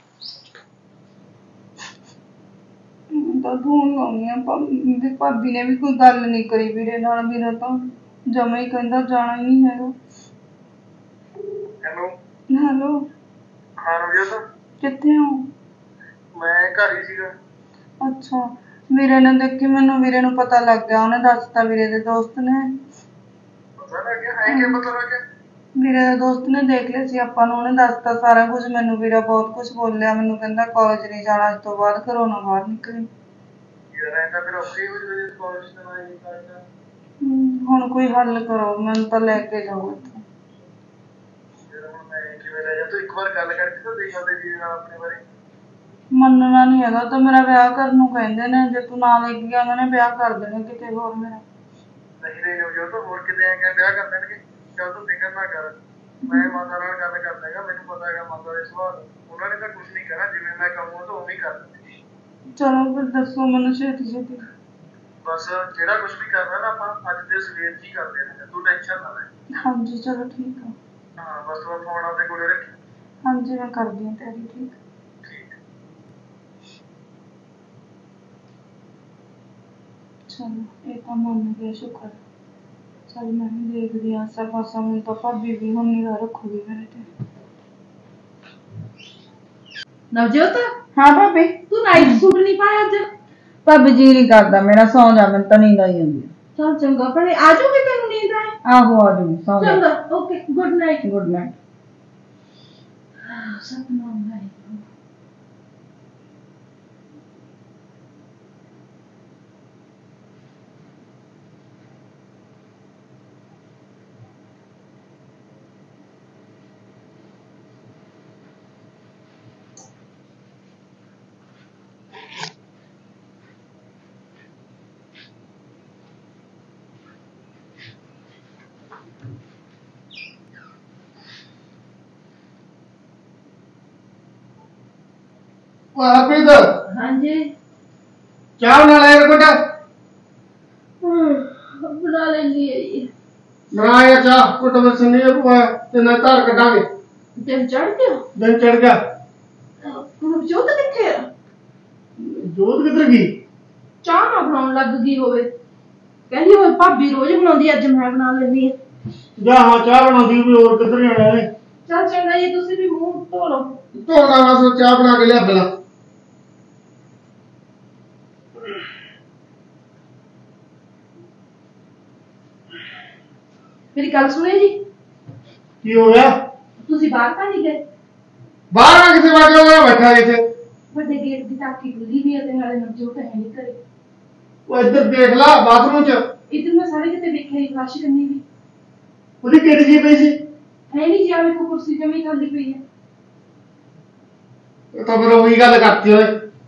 S3: ਤਾਂ ਫੋਨ ਲਾਉਣੀ ਆ, ਭਾਬੀ ਨੇ ਵੀ ਕੋਈ ਗੱਲ ਨਹੀਂ ਕਰੀ ਵੀਰੇ ਨਾਲ। ਵੀਰਾ ਤਾਂ ਜਮਾ ਹੀ ਕਹਿੰਦਾ ਜਾਣਾ ਹੀ ਨਹੀਂ ਹੈਗਾ।
S6: ਹੈਲੋ
S3: ਹੈਲੋ,
S6: ਹਾਂ ਰਵੀਆ,
S3: ਕਿੱਥੇ ਹੋ?
S6: ਮੈਂ ਘਰ ਹੀ ਸੀਗਾ।
S3: ਅੱਛਾ, ਵੀਰੇ ਨੇ ਦੇਖੀ ਮੈਨੂੰ, ਵੀਰੇ ਨੂੰ ਪਤਾ ਲੱਗ ਗਿਆ, ਉਹਨੇ ਦੱਸਤਾ ਵੀਰੇ ਦੇ ਦੋਸਤ ਨੇ।
S6: ਪਤਾ ਲੱਗ ਗਿਆ? ਹੈ ਕਿ ਪਤਾ ਲੱਗ ਗਿਆ?
S3: ਵੀਰੇ ਦੇ ਦੋਸਤ ਨੇ ਦੇਖ ਲਿਆ ਸੀ ਆਪਾਂ ਨੂੰ, ਉਹਨੇ ਦੱਸਤਾ ਸਾਰਾ ਕੁਝ ਮੈਨੂੰ। ਵੀਰਾ ਬਹੁਤ ਕੁਝ ਬੋਲਿਆ ਮੈਨੂੰ, ਕਹਿੰਦਾ ਕਾਲਜ ਨਹੀਂ ਜਾਣਾ ਅੱਜ ਤੋਂ ਬਾਅਦ, ਘਰੋਂ ਨਾ ਬਾਹਰ ਨਿਕਲੀ।
S6: ਯਾਰ ਐਂ ਤਾਂ ਫਿਰ ਔਖੀ ਹੋ ਜਾਵੇ ਕਾਲਜ ਤੇ ਨਾ ਹੀ ਕਰਦਾ।
S3: ਹੁਣ ਕੋਈ ਹੱਲ ਕਰੋ, ਮੈਨੂੰ ਤਾਂ ਲੈ ਕੇ ਜਾਓ ਇੱਥੋਂ।
S6: ਫਿਰ ਹੁਣ ਮੈਂ ਕਿਵੇਂ ਲੈ ਜਾ? ਤੂੰ ਇੱਕ ਵਾਰ ਗੱਲ ਕਰਕੇ ਤਾਂ ਦੇਖ ਆਉਂਦੇ ਵੀਰੇ ਨਾਲ ਆਪਣੇ ਬਾਰੇ।
S3: ਮੰਨਣਾ ਨਹੀਂ ਹੈਗਾ, ਤਾਂ ਮੇਰਾ ਵਿਆਹ ਕਰਨ ਨੂੰ ਕਹਿੰਦੇ ਨੇ। ਜੇ ਤੂੰ ਨਾ ਲੈ ਕੇ ਗਿਆ ਉਹਨਾਂ ਨੇ ਵਿਆਹ ਕਰ ਦੇਣਾ ਕਿਤੇ ਹੋਰ ਮੇਰਾ।
S6: ਨਹੀਂ ਨਹੀਂ ਰਵੀਆ, ਤਾਂ ਹੋਰ ਕਿਤੇ ਆ ਕੇ ਵਿਆਹ ਕਰ ਦੇਣਗੇ। ਚੱਲ ਤੂੰ ਫਿਕਰ ਨਾ ਕਰ, ਮੈਂ ਮਾਤਾ ਨਾਲ ਗੱਲ ਕਰ ਦਾਂਗਾ। ਮੈਨੂੰ ਪਤਾ ਹੈਗਾ ਮਾਤਾ ਦੇ ਸੁਭਾਅ ਦਾ, ਉਹਨਾਂ ਨੇ ਤਾਂ ਕੁਝ ਨਹੀਂ ਕਹਿਣਾ। ਜਿਵੇਂ ਮੈਂ ਕਹੂੰਗਾ ਤਾਂ ਉਵੇਂ ਹੀ ਕਰ ਦੇਣਗੇ।
S3: ਚਲੋ ਫਿਰ ਦੱਸੋ ਮੈਨੂੰ ਛੇਤੀ ਛੇਤੀ।
S6: ਬਸ ਜਿਹੜਾ ਕੁਝ ਵੀ ਕਰਨਾ ਨਾ ਆਪਾਂ ਅੱਜ ਦੇ ਸਵੇਰ 'ਚ ਹੀ ਕਰ ਦੇਣਾ, ਤੂੰ ਟੈਨਸ਼ਨ ਨਾ ਲੈ।
S3: ਹਾਂਜੀ ਚਲੋ ਠੀਕ ਆ।
S6: ਹਾਂ ਬਸ ਤੂੰ ਫੋਨ ਆਪਦੇ ਕੋਲੇ ਰੱਖੀ।
S3: ਹਾਂਜੀ ਮੈਂ ਕਰਦੀ ਹਾਂ ਤਿਆਰੀ। ਠੀਕ।
S6: ਠੀਕ।
S3: ਚਲੋ ਇਹ ਤਾਂ ਮੰਨ ਗਿਆ, ਸ਼ੁਕਰ। ਚਲ ਮੈਂ ਵੀ ਦੇਖਦੀ ਹਾਂ ਆਸਾ ਪਾਸਾ, ਮੈਨੂੰ ਤਾਂ ਭਾਬੀ ਵੀ ਹੁਣ ਨਿਗਾਹ ਰੱਖੂਗੀ ਮੇਰੇ ਤੇ।
S1: ਨਵਜੋਤ,
S3: ਹਾਂ ਭਾਬੀ।
S1: ਤੂੰ ਨਾਈਟ ਸੂਟ ਨਹੀਂ ਪਾਇਆ ਅੱਜ?
S3: ਭਾਬੀ ਜੀ ਨਹੀਂ ਕਰਦਾ ਮੇਰਾ, ਸੌਂ ਜਾ, ਮੈਨੂੰ ਤਾਂ ਨੀਂਦ ਆਈ ਜਾਂਦੀ।
S1: ਚਲ ਚੰਗਾ ਭੈਣੇ, ਆ ਜਾਓਗੇ ਤੈਨੂੰ ਨੀਂਦ ਆਏ?
S3: ਆਹੋ ਆ ਜਾਊਂ, ਸੌਂ ਜਾ।
S1: ਚੰਗਾ, okay, good night.
S3: Good night.
S1: Satnam Waheguru.
S2: Harpreet,
S1: ਹਾਂਜੀ।
S2: ਚਾਹ ਬਣਾ ਲੈ ਯਾਰ ਬੇਟਾ।
S1: ਬਣਾ ਲੈਂਦੀ ਹੈ ਜੀ।
S2: ਬਣਾ ਯਾਰ ਚਾਹ, ਕੁੱਟ ਮੈਂ ਸੁਣੀ ਤੇ ਨਾ ਧਾਰ ਕੱਢਾਂਗੇ।
S1: ਦਿਨ ਚੜ ਗਿਆ?
S2: ਦਿਨ ਚੜ ਗਿਆ।
S1: ਨਵਜੋਤ ਕਿੱਥੇ ਆ?
S2: ਜੋਤ ਕਿੱਧਰ ਗਈ?
S1: ਚਾਹ ਨਾ ਬਣਾਉਣ ਲੱਗ ਗਈ ਹੋਵੇ। ਕਹਿੰਦੀ ਹੋਵੇ ਭਾਬੀ ਰੋਜ਼ ਬਣਾਉਂਦੀ, ਅੱਜ ਮੈਂ ਬਣਾ ਲੈਂਦੀ ਆ।
S2: ਜਾ ਹਾਂ ਚਾਹ ਬਣਾਉਂਦੀ ਵੀ, ਹੋਰ ਕਿੱਧਰ ਜਾਣਾ ਹੈ?
S1: ਚੱਲ ਚੰਗਾ ਜੀ, ਤੁਸੀਂ ਵੀ ਮੂੰਹ ਧੋ ਲਓ।
S2: ਧੋਣਾ ਬਸ, ਚਾਹ ਬਣਾ ਕੇ ਲਿਆ ਪਹਿਲਾਂ।
S1: ਮੇਰੀ ਗੱਲ ਸੁਣਿਓ ਜੀ।
S2: ਕੀ ਹੋ ਗਿਆ?
S1: ਤੁਸੀਂ ਬਾਹਰ ਤਾਂ ਨਹੀਂ ਗਏ?
S2: ਬਾਹਰ ਆ ਕਿੱਥੇ ਬੈਠਾ ਹੋਇਆ? ਬੈਠਾ ਇੱਥੇ।
S1: ਵੱਡੇ ਗੇਟ ਦੀ ਤਾਕੀ ਖੁੱਲੀ ਵੀ ਹੈ ਤੇ ਨਾਲੇ ਨਵਜੋਤ ਹੈ ਨਹੀਂ ਘਰੇ।
S2: ਉਹ ਇੱਧਰ ਦੇਖ ਲਾ ਬਾਥਰੂਮ 'ਚ।
S1: ਇੱਧਰ ਮੈਂ ਸਾਰੇ ਕਿਤੇ ਦੇਖਿਆ ਹੀ, ਫਲਸ਼ ਕਰਨੀ ਵੀ
S2: ਉਹਦੀ ਕਿਹੜੀ ਜੀ ਪਈ ਸੀ?
S1: ਹੈ ਨਹੀਂ ਜੀ। ਆਲੇ ਕੋ ਕੁਰਸੀ ਜਮੀ ਖਾਲੀ ਪਈ ਹੈ।
S2: ਇਹ ਤਾਂ ਫਿਰ ਉਹੀ ਗੱਲ ਕਰਤੀ ਓਏ।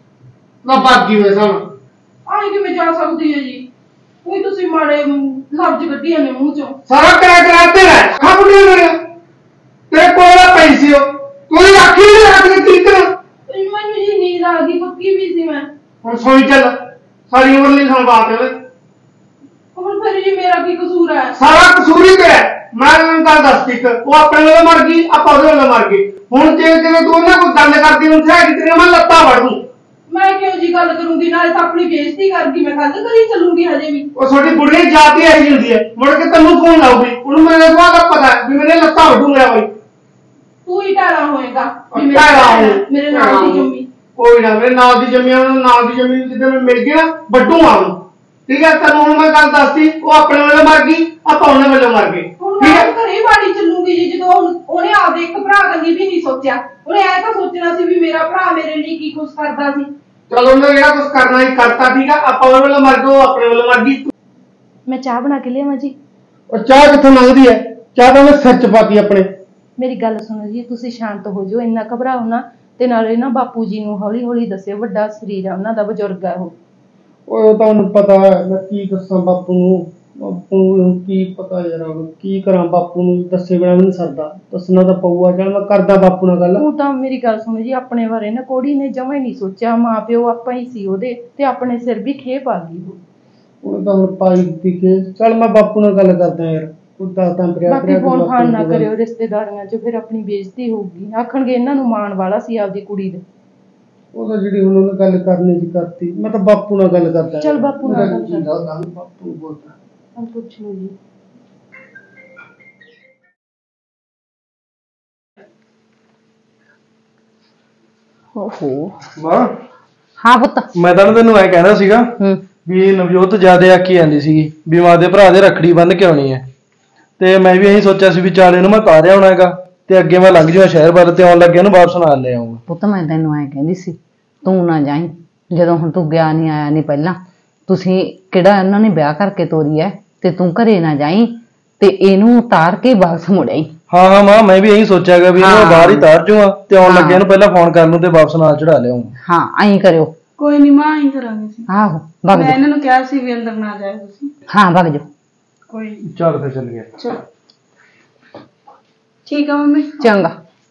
S2: ਨਾ ਬਾਗੀ ਵੇ ਸਾਨੂੰ
S1: ਆਏ ਕਿਵੇਂ ਜਾ ਸਕਦੀ ਹੈ ਜੀ ਕੋਈ ਤੁਸੀਂ ਮਾੜੇ ਲਫ਼ਜ਼ ਕੱਢੀਆਂ ਨੇ ਮੂੰਹ ਚੋਂ
S2: ਸਾਰਾ ਕਰਾਤੇ ਰਹਿ ਅੱਖਾਂ ਬੁੱਢੀਆਂ ਮੇਰੀਆਂ ਤੇਰੇ ਕੋਲ ਪੈਸੇ ਹੋ ਤੂੰ ਰੱਖੀ ਨਹੀਂ ਰੱਖਦੀ ਤੀਕਰ
S1: ਮੈਨੂੰ ਜੀ ਨੀਂਦ ਆ ਗਈ ਪੱਕੀ ਵੀ ਸੀ ਮੈਂ
S2: ਹੁਣ ਸੋਈ ਚੱਲ ਸਾਰੀ ਉਮਰ ਲਈ ਸੰਭਾਲ ਦੇ
S1: ਹੁਣ ਫਿਰ ਜੀ ਮੇਰਾ ਕੀ ਕਸੂਰ ਹੈ
S2: ਸਾਰਾ ਕਸੂਰ ਹੀ ਤੇਰਾ ਮੈਂ ਤੈਨੂੰ ਗੱਲ ਦੱਸਦੀ ਉਹ ਆਪਣੇ ਵੱਲੋਂ ਮਰ ਗਈ ਆਪਾਂ ਉਹਦੇ ਵੱਲੋਂ ਮਰ ਗਏ ਹੁਣ ਜੇ ਤੂੰ ਉਹਨਾਂ ਕੋਈ ਗੱਲ ਕਰਦੀ ਨੂੰ ਥਿਆ ਕਿ ਤੇਰੇ ਮੈਂ ਲੱਤਾਂ ਵੜ ਦੂੰ
S1: ਮੈਂ ਕਿਉਂ ਜੀ ਗੱਲ ਕਰੂੰਗੀ ਨਾਲੇ ਤਾਂ ਆਪਣੀ ਬੇਇੱਜ਼ਤੀ ਕਰਦੀ ਮੈਂ ਗੱਲ ਕਰੀ ਚੱਲੂੰਗੀ ਹਜੇ ਵੀ
S2: ਉਹ ਤੁਹਾਡੀ ਬੁੜੀ ਜਾਤੀ ਆਈ ਹੁੰਦੀ ਹੈ ਮੁੜ ਕੇ ਤੈਨੂੰ ਫੋਨ ਲਾਉਗੀ ਉਹਨੂੰ ਮੇਰੇ ਦਾ ਪਤਾ ਵੀ ਮੇਰੇ ਲੱਤਾਂ ਵਡੂਗਾ ਬਾਈ
S1: ਤੂੰ ਹੀ ਟਾਲਾ ਹੋਏਗਾ
S2: ਮੇਰੇ
S1: ਨਾਲ ਦੀ ਜੰਮੀ
S2: ਕੋਈ ਨਾ ਮੇਰੇ ਨਾਲ ਦੀ ਜੰਮੀ ਉਹਨੂੰ ਨਾਲ ਦੀ ਜੰਮੀ ਜਿੱਦਾਂ ਮੈਂ ਮਿਲ ਗਿਆ ਵੱਡੂ ਆਉਂ ਠੀਕ ਹੈ ਤੈਨੂੰ ਹੁਣ ਮੈਂ ਗੱਲ ਦੱਸਦੀ ਉਹ ਆਪਣੇ ਵੱਲੋਂ ਮਰ ਗਈ ਆਪਾਂ ਉਹਨਾਂ ਵੱਲੋਂ ਮਰ ਗਏ
S1: ਠੀਕ ਹੈ ਘਰੇ ਬਾੜੀ ਚੱਲੂਗੀ ਜੀ ਜਦੋਂ ਉਹਨੇ ਆਪਦੇ ਇੱਕ ਭਰਾ ਕੰਨੀ ਵੀ ਨਹੀਂ ਸੋਚਿਆ ਉਹਨੇ ਐ ਤਾਂ ਸੋਚਣਾ ਸੀ ਵੀ ਮੇਰਾ ਭਰਾ ਮੇਰੇ ਲਈ ਕੀ ਕੁਝ ਕਰਦਾ ਸੀ
S2: ਚਲੋ ਉਹਨੇ ਜਿਹੜਾ ਕੁਝ ਕਰਨਾ ਹੀ ਕਰਤਾ ਠੀਕ ਆ ਆਪਾਂ ਉਹਨਾਂ ਵੱਲੋਂ ਮਰ ਗਏ ਉਹ ਆਪਣੇ ਵੱਲੋਂ ਮਰ ਗਈ
S1: ਮੈਂ ਚਾਹ ਬਣਾ ਕੇ ਲਿਆਵਾਂ ਜੀ
S2: ਉਹ ਚਾਹ ਕਿੱਥੋਂ ਮੰਗਦੀ ਹੈ ਚਾਹ ਤਾਂ ਮੈਂ ਸੱਚ ਪਾਤੀ ਆਪਣੇ
S1: ਮੇਰੀ ਗੱਲ ਸੁਣੋ ਜੀ ਤੁਸੀਂ ਸ਼ਾਂਤ ਹੋ ਜਾਓ ਇੰਨਾ ਘਬਰਾਓ ਨਾ ਤੇ ਨਾਲੇ ਨਾ ਬਾਪੂ ਜੀ ਨੂੰ ਹੌਲੀ ਹੌਲੀ ਦੱਸਿਓ ਵੱਡਾ ਸਰੀਰ ਆ ਉਹਨਾਂ ਦਾ ਬਜ਼ੁਰਗ ਆ
S2: ਉਹ ਤਾਂ ਉਹਨੂੰ ਪਤਾ ਹੈ ਮੈਂ ਕੀ ਦੱਸਾਂ ਬਾਪੂ ਨੂੰ ਕੀ ਪਤਾ ਯਾਰ ਕੀ ਕਰਾਂ ਬਾਪੂ ਨੂੰ ਦੱਸੇ ਬਿਨਾਂ ਨਹੀਂ ਸਰਦਾ ਦੱਸਣਾ ਤਾਂ ਪਊਗਾ ਚੱਲ ਮੈਂ ਕਰਦਾ ਬਾਪੂ ਨਾਲ ਗੱਲ
S1: ਉਹ ਤਾਂ ਮੇਰੀ ਗੱਲ ਸੁਣੋ ਜੀ ਆਪਣੇ ਬਾਰੇ ਨਾ ਕੋੜੀ ਨੇ ਜਮਾਂ ਹੀ ਨਹੀਂ ਸੋਚਿਆ ਮਾਂ ਪਿਓ ਆਪਾਂ ਹੀ ਸੀ ਉਹਦੇ ਤੇ ਆਪਣੇ ਸਿਰ ਵੀ ਖੇਪ ਆ ਗਈ
S2: ਉਹ ਤਾਂ ਹੁਣ ਪਾਈ ਦਿੱਤੀ ਕਿ ਚੱਲ ਮੈਂ ਬਾਪੂ ਨਾਲ ਗੱਲ ਕਰਦਾ ਯਾਰ ਉਹ ਦੱਸਦਾ
S1: ਬਾਕੀ ਫੋਨ ਫਾਨ ਨਾ ਕਰਿਓ ਰਿਸ਼ਤੇਦਾਰੀਆਂ 'ਚ ਫਿਰ ਆਪਣੀ ਬੇਇੱਜ਼ਤੀ ਹੋਊਗੀ ਆਖਣਗੇ ਇਹਨਾਂ ਨੂੰ ਮਾਣ ਵਾਲਾ ਸੀ ਆਪਦੀ ਕੁੜੀ ਦੇ
S2: ਉਹ ਤਾਂ ਜਿਹੜੀ ਹੁਣ ਉਹਨੇ ਗੱਲ ਕਰਨੀ ਸੀ ਕਰਤੀ ਮੈਂ ਤਾਂ ਬਾਪੂ ਨਾਲ ਗੱਲ ਕਰਦਾ
S1: ਚੱਲ ਬਾਪੂ ਨਾਲ ਗੱਲ ਕਰ
S2: ਬਾਪੂ ਬੋਲਦਾ
S1: ਪੁੱਛ ਲਓ ਜੀ
S5: ਓਹੋ
S4: ਮਾਂ
S5: ਹਾਂ ਪੁੱਤ
S4: ਮੈਂ ਤਾਂ ਤੈਨੂੰ ਐ ਕਹਿਣਾ ਸੀਗਾ ਵੀ ਨਵਜੋਤ ਜਿਆਦੇ ਆਖੀ ਜਾਂਦੀ ਸੀਗੀ ਵੀ ਮਾਂ ਦੇ ਭਰਾ ਦੇ ਰੱਖੜੀ ਬੰਨ ਕੇ ਆਉਣੀ ਹੈ ਤੇ ਮੈਂ ਵੀ ਇਹੀ ਸੋਚਿਆ ਸੀ ਵੀ ਚੱਲ ਇਹਨੂੰ ਮੈਂ ਤਾਰਿਆ ਹੋਣਾ ਹੈਗਾ ਤੇ ਅੱਗੇ ਮੈਂ ਲੰਘ ਜਾਵਾਂ ਸ਼ਹਿਰ ਵੱਲ ਤੇ ਆਉਣ ਲੱਗਿਆ ਨੂੰ ਵਾਪਸ ਨਾਲ ਲੈ ਆਉਂਗਾ
S5: ਪੁੱਤ ਮੈਂ ਤੈਨੂੰ ਐ ਕਹਿੰਦੀ ਸੀ ਤੂੰ ਨਾ ਜਾਈਂ ਜਦੋਂ ਹੁਣ ਤੂੰ ਗਿਆ ਨਹੀਂ ਆਇਆ ਨਹੀਂ ਪਹਿਲਾਂ ਤੁਸੀਂ ਕਿਹੜਾ ਇਹਨਾਂ ਨੇ ਵਿਆਹ ਕਰਕੇ ਤੋਰੀ ਐ ਤੇ ਤੂੰ ਘਰੇ ਨਾ ਜਾਈਂ ਤੇ ਇਹਨੂੰ ਉਤਾਰ ਕੇ ਵਾਪਸ ਮੁੜ ਆਈ
S4: ਹਾਂ ਮਾਂ ਮੈਂ ਵੀ ਇਹੀ ਸੋਚਿਆਗਾ ਵੀ ਇਹਨੂੰ ਬਾਹਰ ਹੀ ਤਾਰ ਜਾਵਾਂ ਤੇ ਆਉਣ ਲੱਗਿਆ ਨੂੰ ਪਹਿਲਾਂ ਫੋਨ ਕਰ ਲੂੰ ਤੇ ਵਾਪਸ ਨਾਲ ਚੜਾ ਲਿਆਉਂਗਾ
S5: ਹਾਂ ਐਂ ਕਰਿਓ
S3: ਕੋਈ ਨਹੀਂ ਮਾਂ ਹੀ ਕਰਾਂਗੇ ਸੀ
S5: ਆਹੋ ਵਗ
S3: ਮੈਂ
S5: ਜਾ
S3: ਇਹਨਾਂ ਨੂੰ ਕਿਹਾ ਸੀ ਵੀ ਅੰਦਰ ਨਾ ਜਾਇਓ ਤੁਸੀਂ
S5: ਹਾਂ ਵਗ ਜਾ
S3: ਕੋਈ
S4: ਚੱਲ ਫੇਰ ਚੱਲ ਗਿਆ
S3: ਚਲੋ ਠੀਕ ਆ ਮੰਮੀ
S5: ਚੰਗਾ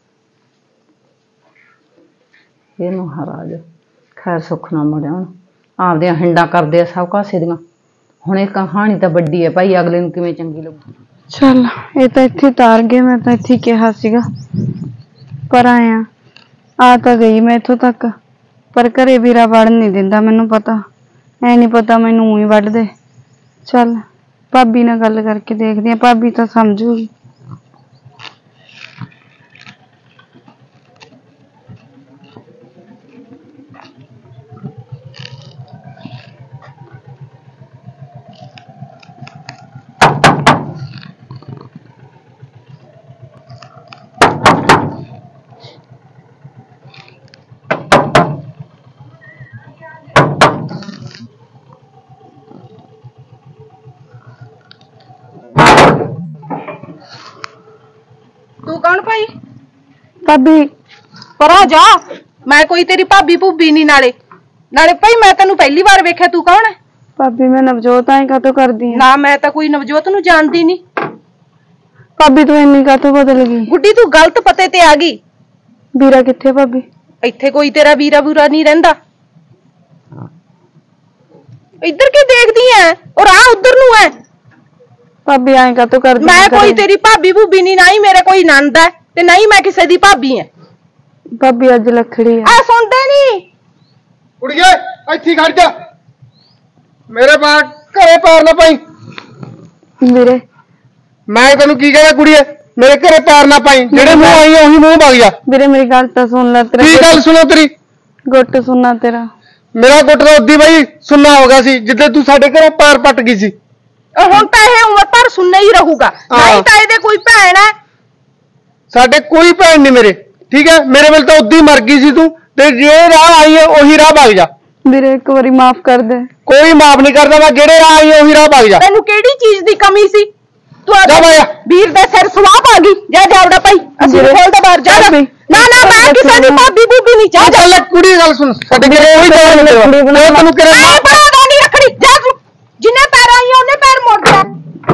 S5: ਇਹਨੂੰ ਹਰਾ ਜਾ ਖੈਰ ਸੁੱਖ ਨਾ ਮੁੜਿਆ ਹੁਣ ਆਪਦੀਆਂ ਹਿੰਡਾਂ ਕਰਦੇ ਆ ਸਭ ਕਾਸੇ ਦੀਆਂ ਹੁਣ ਇਹ ਕਹਾਣੀ ਤਾਂ ਵੱਡੀ ਹੈ ਭਾਈ ਅਗਲੇ ਨੂੰ ਕਿਵੇਂ ਚੰਗੀ ਲੱਗੂ
S3: ਚੱਲ ਇਹ ਤਾਂ ਇੱਥੇ ਤਾਰ ਗਏ ਮੈਂ ਤਾਂ ਇੱਥੇ ਕਿਹਾ ਸੀਗਾ ਪਰ ਆਇਆ ਆ ਤਾਂ ਗਈ ਮੈਂ ਇੱਥੋਂ ਤੱਕ ਪਰ ਘਰੇ ਵੀਰਾ ਵੜਨ ਨਹੀਂ ਦਿੰਦਾ ਮੈਨੂੰ ਪਤਾ ਐ ਨਹੀਂ ਪਤਾ ਮੈਨੂੰ ਹੀ ਵੱਢ ਦੇ ਚੱਲ ਭਾਬੀ ਨਾਲ ਗੱਲ ਕਰਕੇ ਦੇਖਦੀ ਆ ਭਾਬੀ ਤਾਂ ਸਮਝੂਗੀ
S1: ਤੂੰ ਕੌਣ ਭਾਈ
S3: ਭਾਬੀ
S1: ਪਰਾਂ ਜਾ ਮੈਂ ਕੋਈ ਤੇਰੀ ਭਾਬੀ ਭੂਬੀ ਨਹੀਂ ਨਾਲੇ ਨਾਲੇ ਭਾਈ ਮੈਂ ਤੈਨੂੰ ਪਹਿਲੀ ਵਾਰ ਵੇਖਿਆ ਤੂੰ ਕੌਣ ਹੈ
S3: ਭਾਬੀ ਮੈਂ ਨਵਜੋਤ ਆਈ ਕਾਤੋਂ ਕਰਦੀ ਆ
S1: ਨਾ ਮੈਂ ਤਾਂ ਕੋਈ ਨਵਜੋਤ ਨੂੰ ਜਾਣਦੀ ਨਹੀਂ
S3: ਭਾਬੀ ਤੂੰ ਇੰਨੀ ਕਾਤੋਂ ਬਦਲ ਗਈ
S1: ਗੁੱਡੀ ਤੂੰ ਗਲਤ ਪਤੇ ਤੇ ਆ ਗਈ
S3: ਵੀਰਾ ਕਿੱਥੇ ਭਾਬੀ
S1: ਇੱਥੇ ਕੋਈ ਤੇਰਾ ਵੀਰਾ ਬੂਰਾ ਨਹੀਂ ਰਹਿੰਦਾ ਇੱਧਰ ਕੀ ਦੇਖਦੀ ਐ ਔਰ ਆ ਉਧਰ ਨੂੰ ਐ
S3: ਭਾਬੀ ਆਏ ਕਾਤੋਂ ਕਰਦੀ
S1: ਮੈਂ ਕੋਈ ਤੇਰੀ ਭਾਬੀ ਭੂਬੀ ਨਹੀਂ ਨਾ ਹੀ ਮੇਰੇ ਕੋਈ ਨੰਦ ਹੈ ਤੇ ਨਹੀਂ ਮੈਂ ਕਿਸੇ ਦੀ ਭਾਬੀ ਐ
S3: ਭਾਬੀ ਅੱਜ ਲੱਖੜੀ ਆ
S1: ਆ ਸੁਣਦੇ ਨਹੀਂ
S2: ਕੁੜੀਏ ਇੱਥੇ ਖੜ ਜਾ ਮੇਰੇ ਬਾਹਰ ਘਰੇ ਪੈਰ ਨਾ ਪਾਈ
S3: ਵੀਰੇ
S2: ਮੈਂ ਤੈਨੂੰ ਕੀ ਕਹਿੰਦਾ ਕੁੜੀਏ ਮੇਰੇ ਘਰੇ ਪੈਰ ਨਾ ਪਾਈ ਜਿਹੜੇ ਮੂੰਹ ਆਈ ਉਹੀ ਮੂੰਹ ਵਗ ਜਾ
S3: ਵੀਰੇ ਮੇਰੀ ਗੱਲ ਤਾਂ ਸੁਣ ਲੈ ਤੇਰਾ
S2: ਕੀ ਗੱਲ ਸੁਣੋ ਤੇਰੀ
S3: ਗੁੱਟ ਸੁਣਨਾ ਤੇਰਾ
S2: ਮੇਰਾ ਗੁੱਟ ਤਾਂ ਉੱਦੀ ਬਾਈ ਸੁਣਨਾ ਹੋ ਗਿਆ ਸੀ ਜਿੱਦੇ ਤੂੰ ਸਾਡੇ ਘਰੇ ਪੈਰ ਪੱਟ ਗਈ ਸੀ
S1: ਹੁਣ ਤਾਂ ਇਹ ਉਮਰ ਭਰ ਸੁਣਨਾ ਹੀ ਰਹੂਗਾ ਨਹੀਂ ਤਾਂ ਇਹਦੇ ਕੋਈ ਭੈਣ ਹੈ
S2: ਸਾਡੇ ਕੋਈ ਭੈਣ ਨਹੀਂ ਮੇਰੇ ਠੀਕ ਹੈ ਮੇਰੇ ਵੱਲ ਤਾਂ ਉੱਦੀ ਮਰ ਗਈ ਸੀ ਤੂੰ ਤੇ ਜੇ ਰਾਹ ਆਈ ਹੈ ਉਹੀ ਰਾਹ ਵਗ ਜਾ
S3: ਵੀਰੇ ਇੱਕ ਵਾਰੀ ਮਾਫ ਕਰ ਦੇ
S2: ਕੋਈ ਮਾਫ ਨਹੀਂ ਕਰਦਾ ਮੈਂ ਜਿਹੜੇ ਰਾਹ ਆਈ ਹੈ ਉਹੀ ਰਾਹ ਵਗ ਜਾ
S1: ਤੈਨੂੰ ਕਿਹੜੀ ਚੀਜ਼ ਦੀ ਕਮੀ ਸੀ ਤੂੰ
S2: ਜਾ ਬਾਇਆ
S1: ਵੀਰ ਦੇ ਸਿਰ ਸਵਾਹ ਪਾ ਗਈ ਜਾ ਜਾਵੜਾ ਭਾਈ ਅਸੀਂ ਖੋਲ ਦੇ ਬਾਹਰ ਜਾ ਨਾ ਨਾ ਮੈਂ ਕਿਸੇ ਦੀ ਭਾਬੀ ਭੂਬੀ ਨਹੀਂ ਚਾਹ
S2: ਚੱਲ ਕੁੜੀ ਗੱਲ ਸੁਣ ਸਾਡੇ ਘਰੇ ਉਹੀ ਗੱਲ
S3: ਰੱਖੜੀ ਬਣਾ ਲਾ।
S2: ਤੈਨੂੰ ਕਿਹਾ
S1: ਮੈਂ ਬਣਾਉਂਦਾ ਨਹੀਂ ਰੱਖੜੀ ਜਾ ਤੂੰ ਜਿੰਨੇ ਪੈਰ ਆਈ ਉਹਨੇ ਪੈਰ ਮੋੜ ਜਾ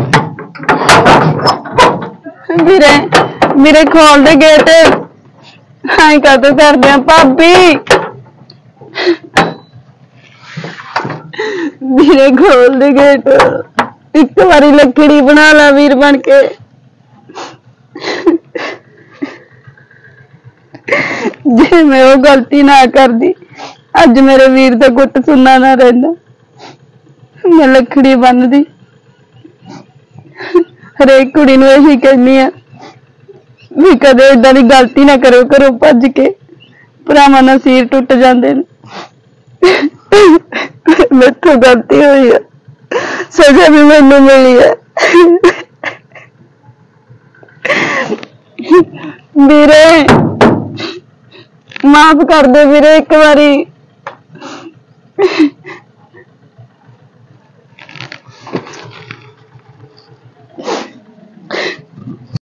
S3: ਵੀਰੇ ਮੇਰੇ ਖੋਲ ਦੇ ਗੇਟ ਹਾਂ ਕਦੋਂ ਕਰਦੇ ਆ ਭਾਬੀ ਵੀਰੇ ਖੋਲ ਦੇ ਗੇਟ ਇੱਕ ਵਾਰੀ ਲੱਕੜੀ ਬਣਾ ਲਾ ਵੀਰ ਬਣ ਕੇ ਜੇ ਮੈਂ ਉਹ ਗਲਤੀ ਨਾ ਕਰਦੀ ਅੱਜ ਮੇਰੇ ਵੀਰ ਦਾ ਗੁੱਟ ਸੁਣਨਾ ਨਾ ਰਹਿੰਦਾ ਮੈਂ ਲੱਕੜੀ ਬੰਨਦੀ ਹਰੇਕ ਕੁੜੀ ਨੂੰ ਇਹੀ ਕਹਿੰਦੀ ਆ ਵੀ ਕਦੇ ਏਦਾਂ ਦੀ ਗਲਤੀ ਨਾ ਕਰਿਓ ਘਰੋਂ ਭੱਜ ਕੇ ਭਰਾਵਾਂ ਨਾਲ ਸਿਰ ਟੁੱਟ ਜਾਂਦੇ ਨੇ ਮੈਥੋਂ ਗਲਤੀ ਹੋਈ ਆ ਸਜ਼ਾ ਵੀ ਮੈਨੂੰ ਮਿਲੀ ਹੈ ਵੀਰੇ ਮਾਫ ਕਰ ਦੇ ਵੀਰੇ ਇੱਕ ਵਾਰੀ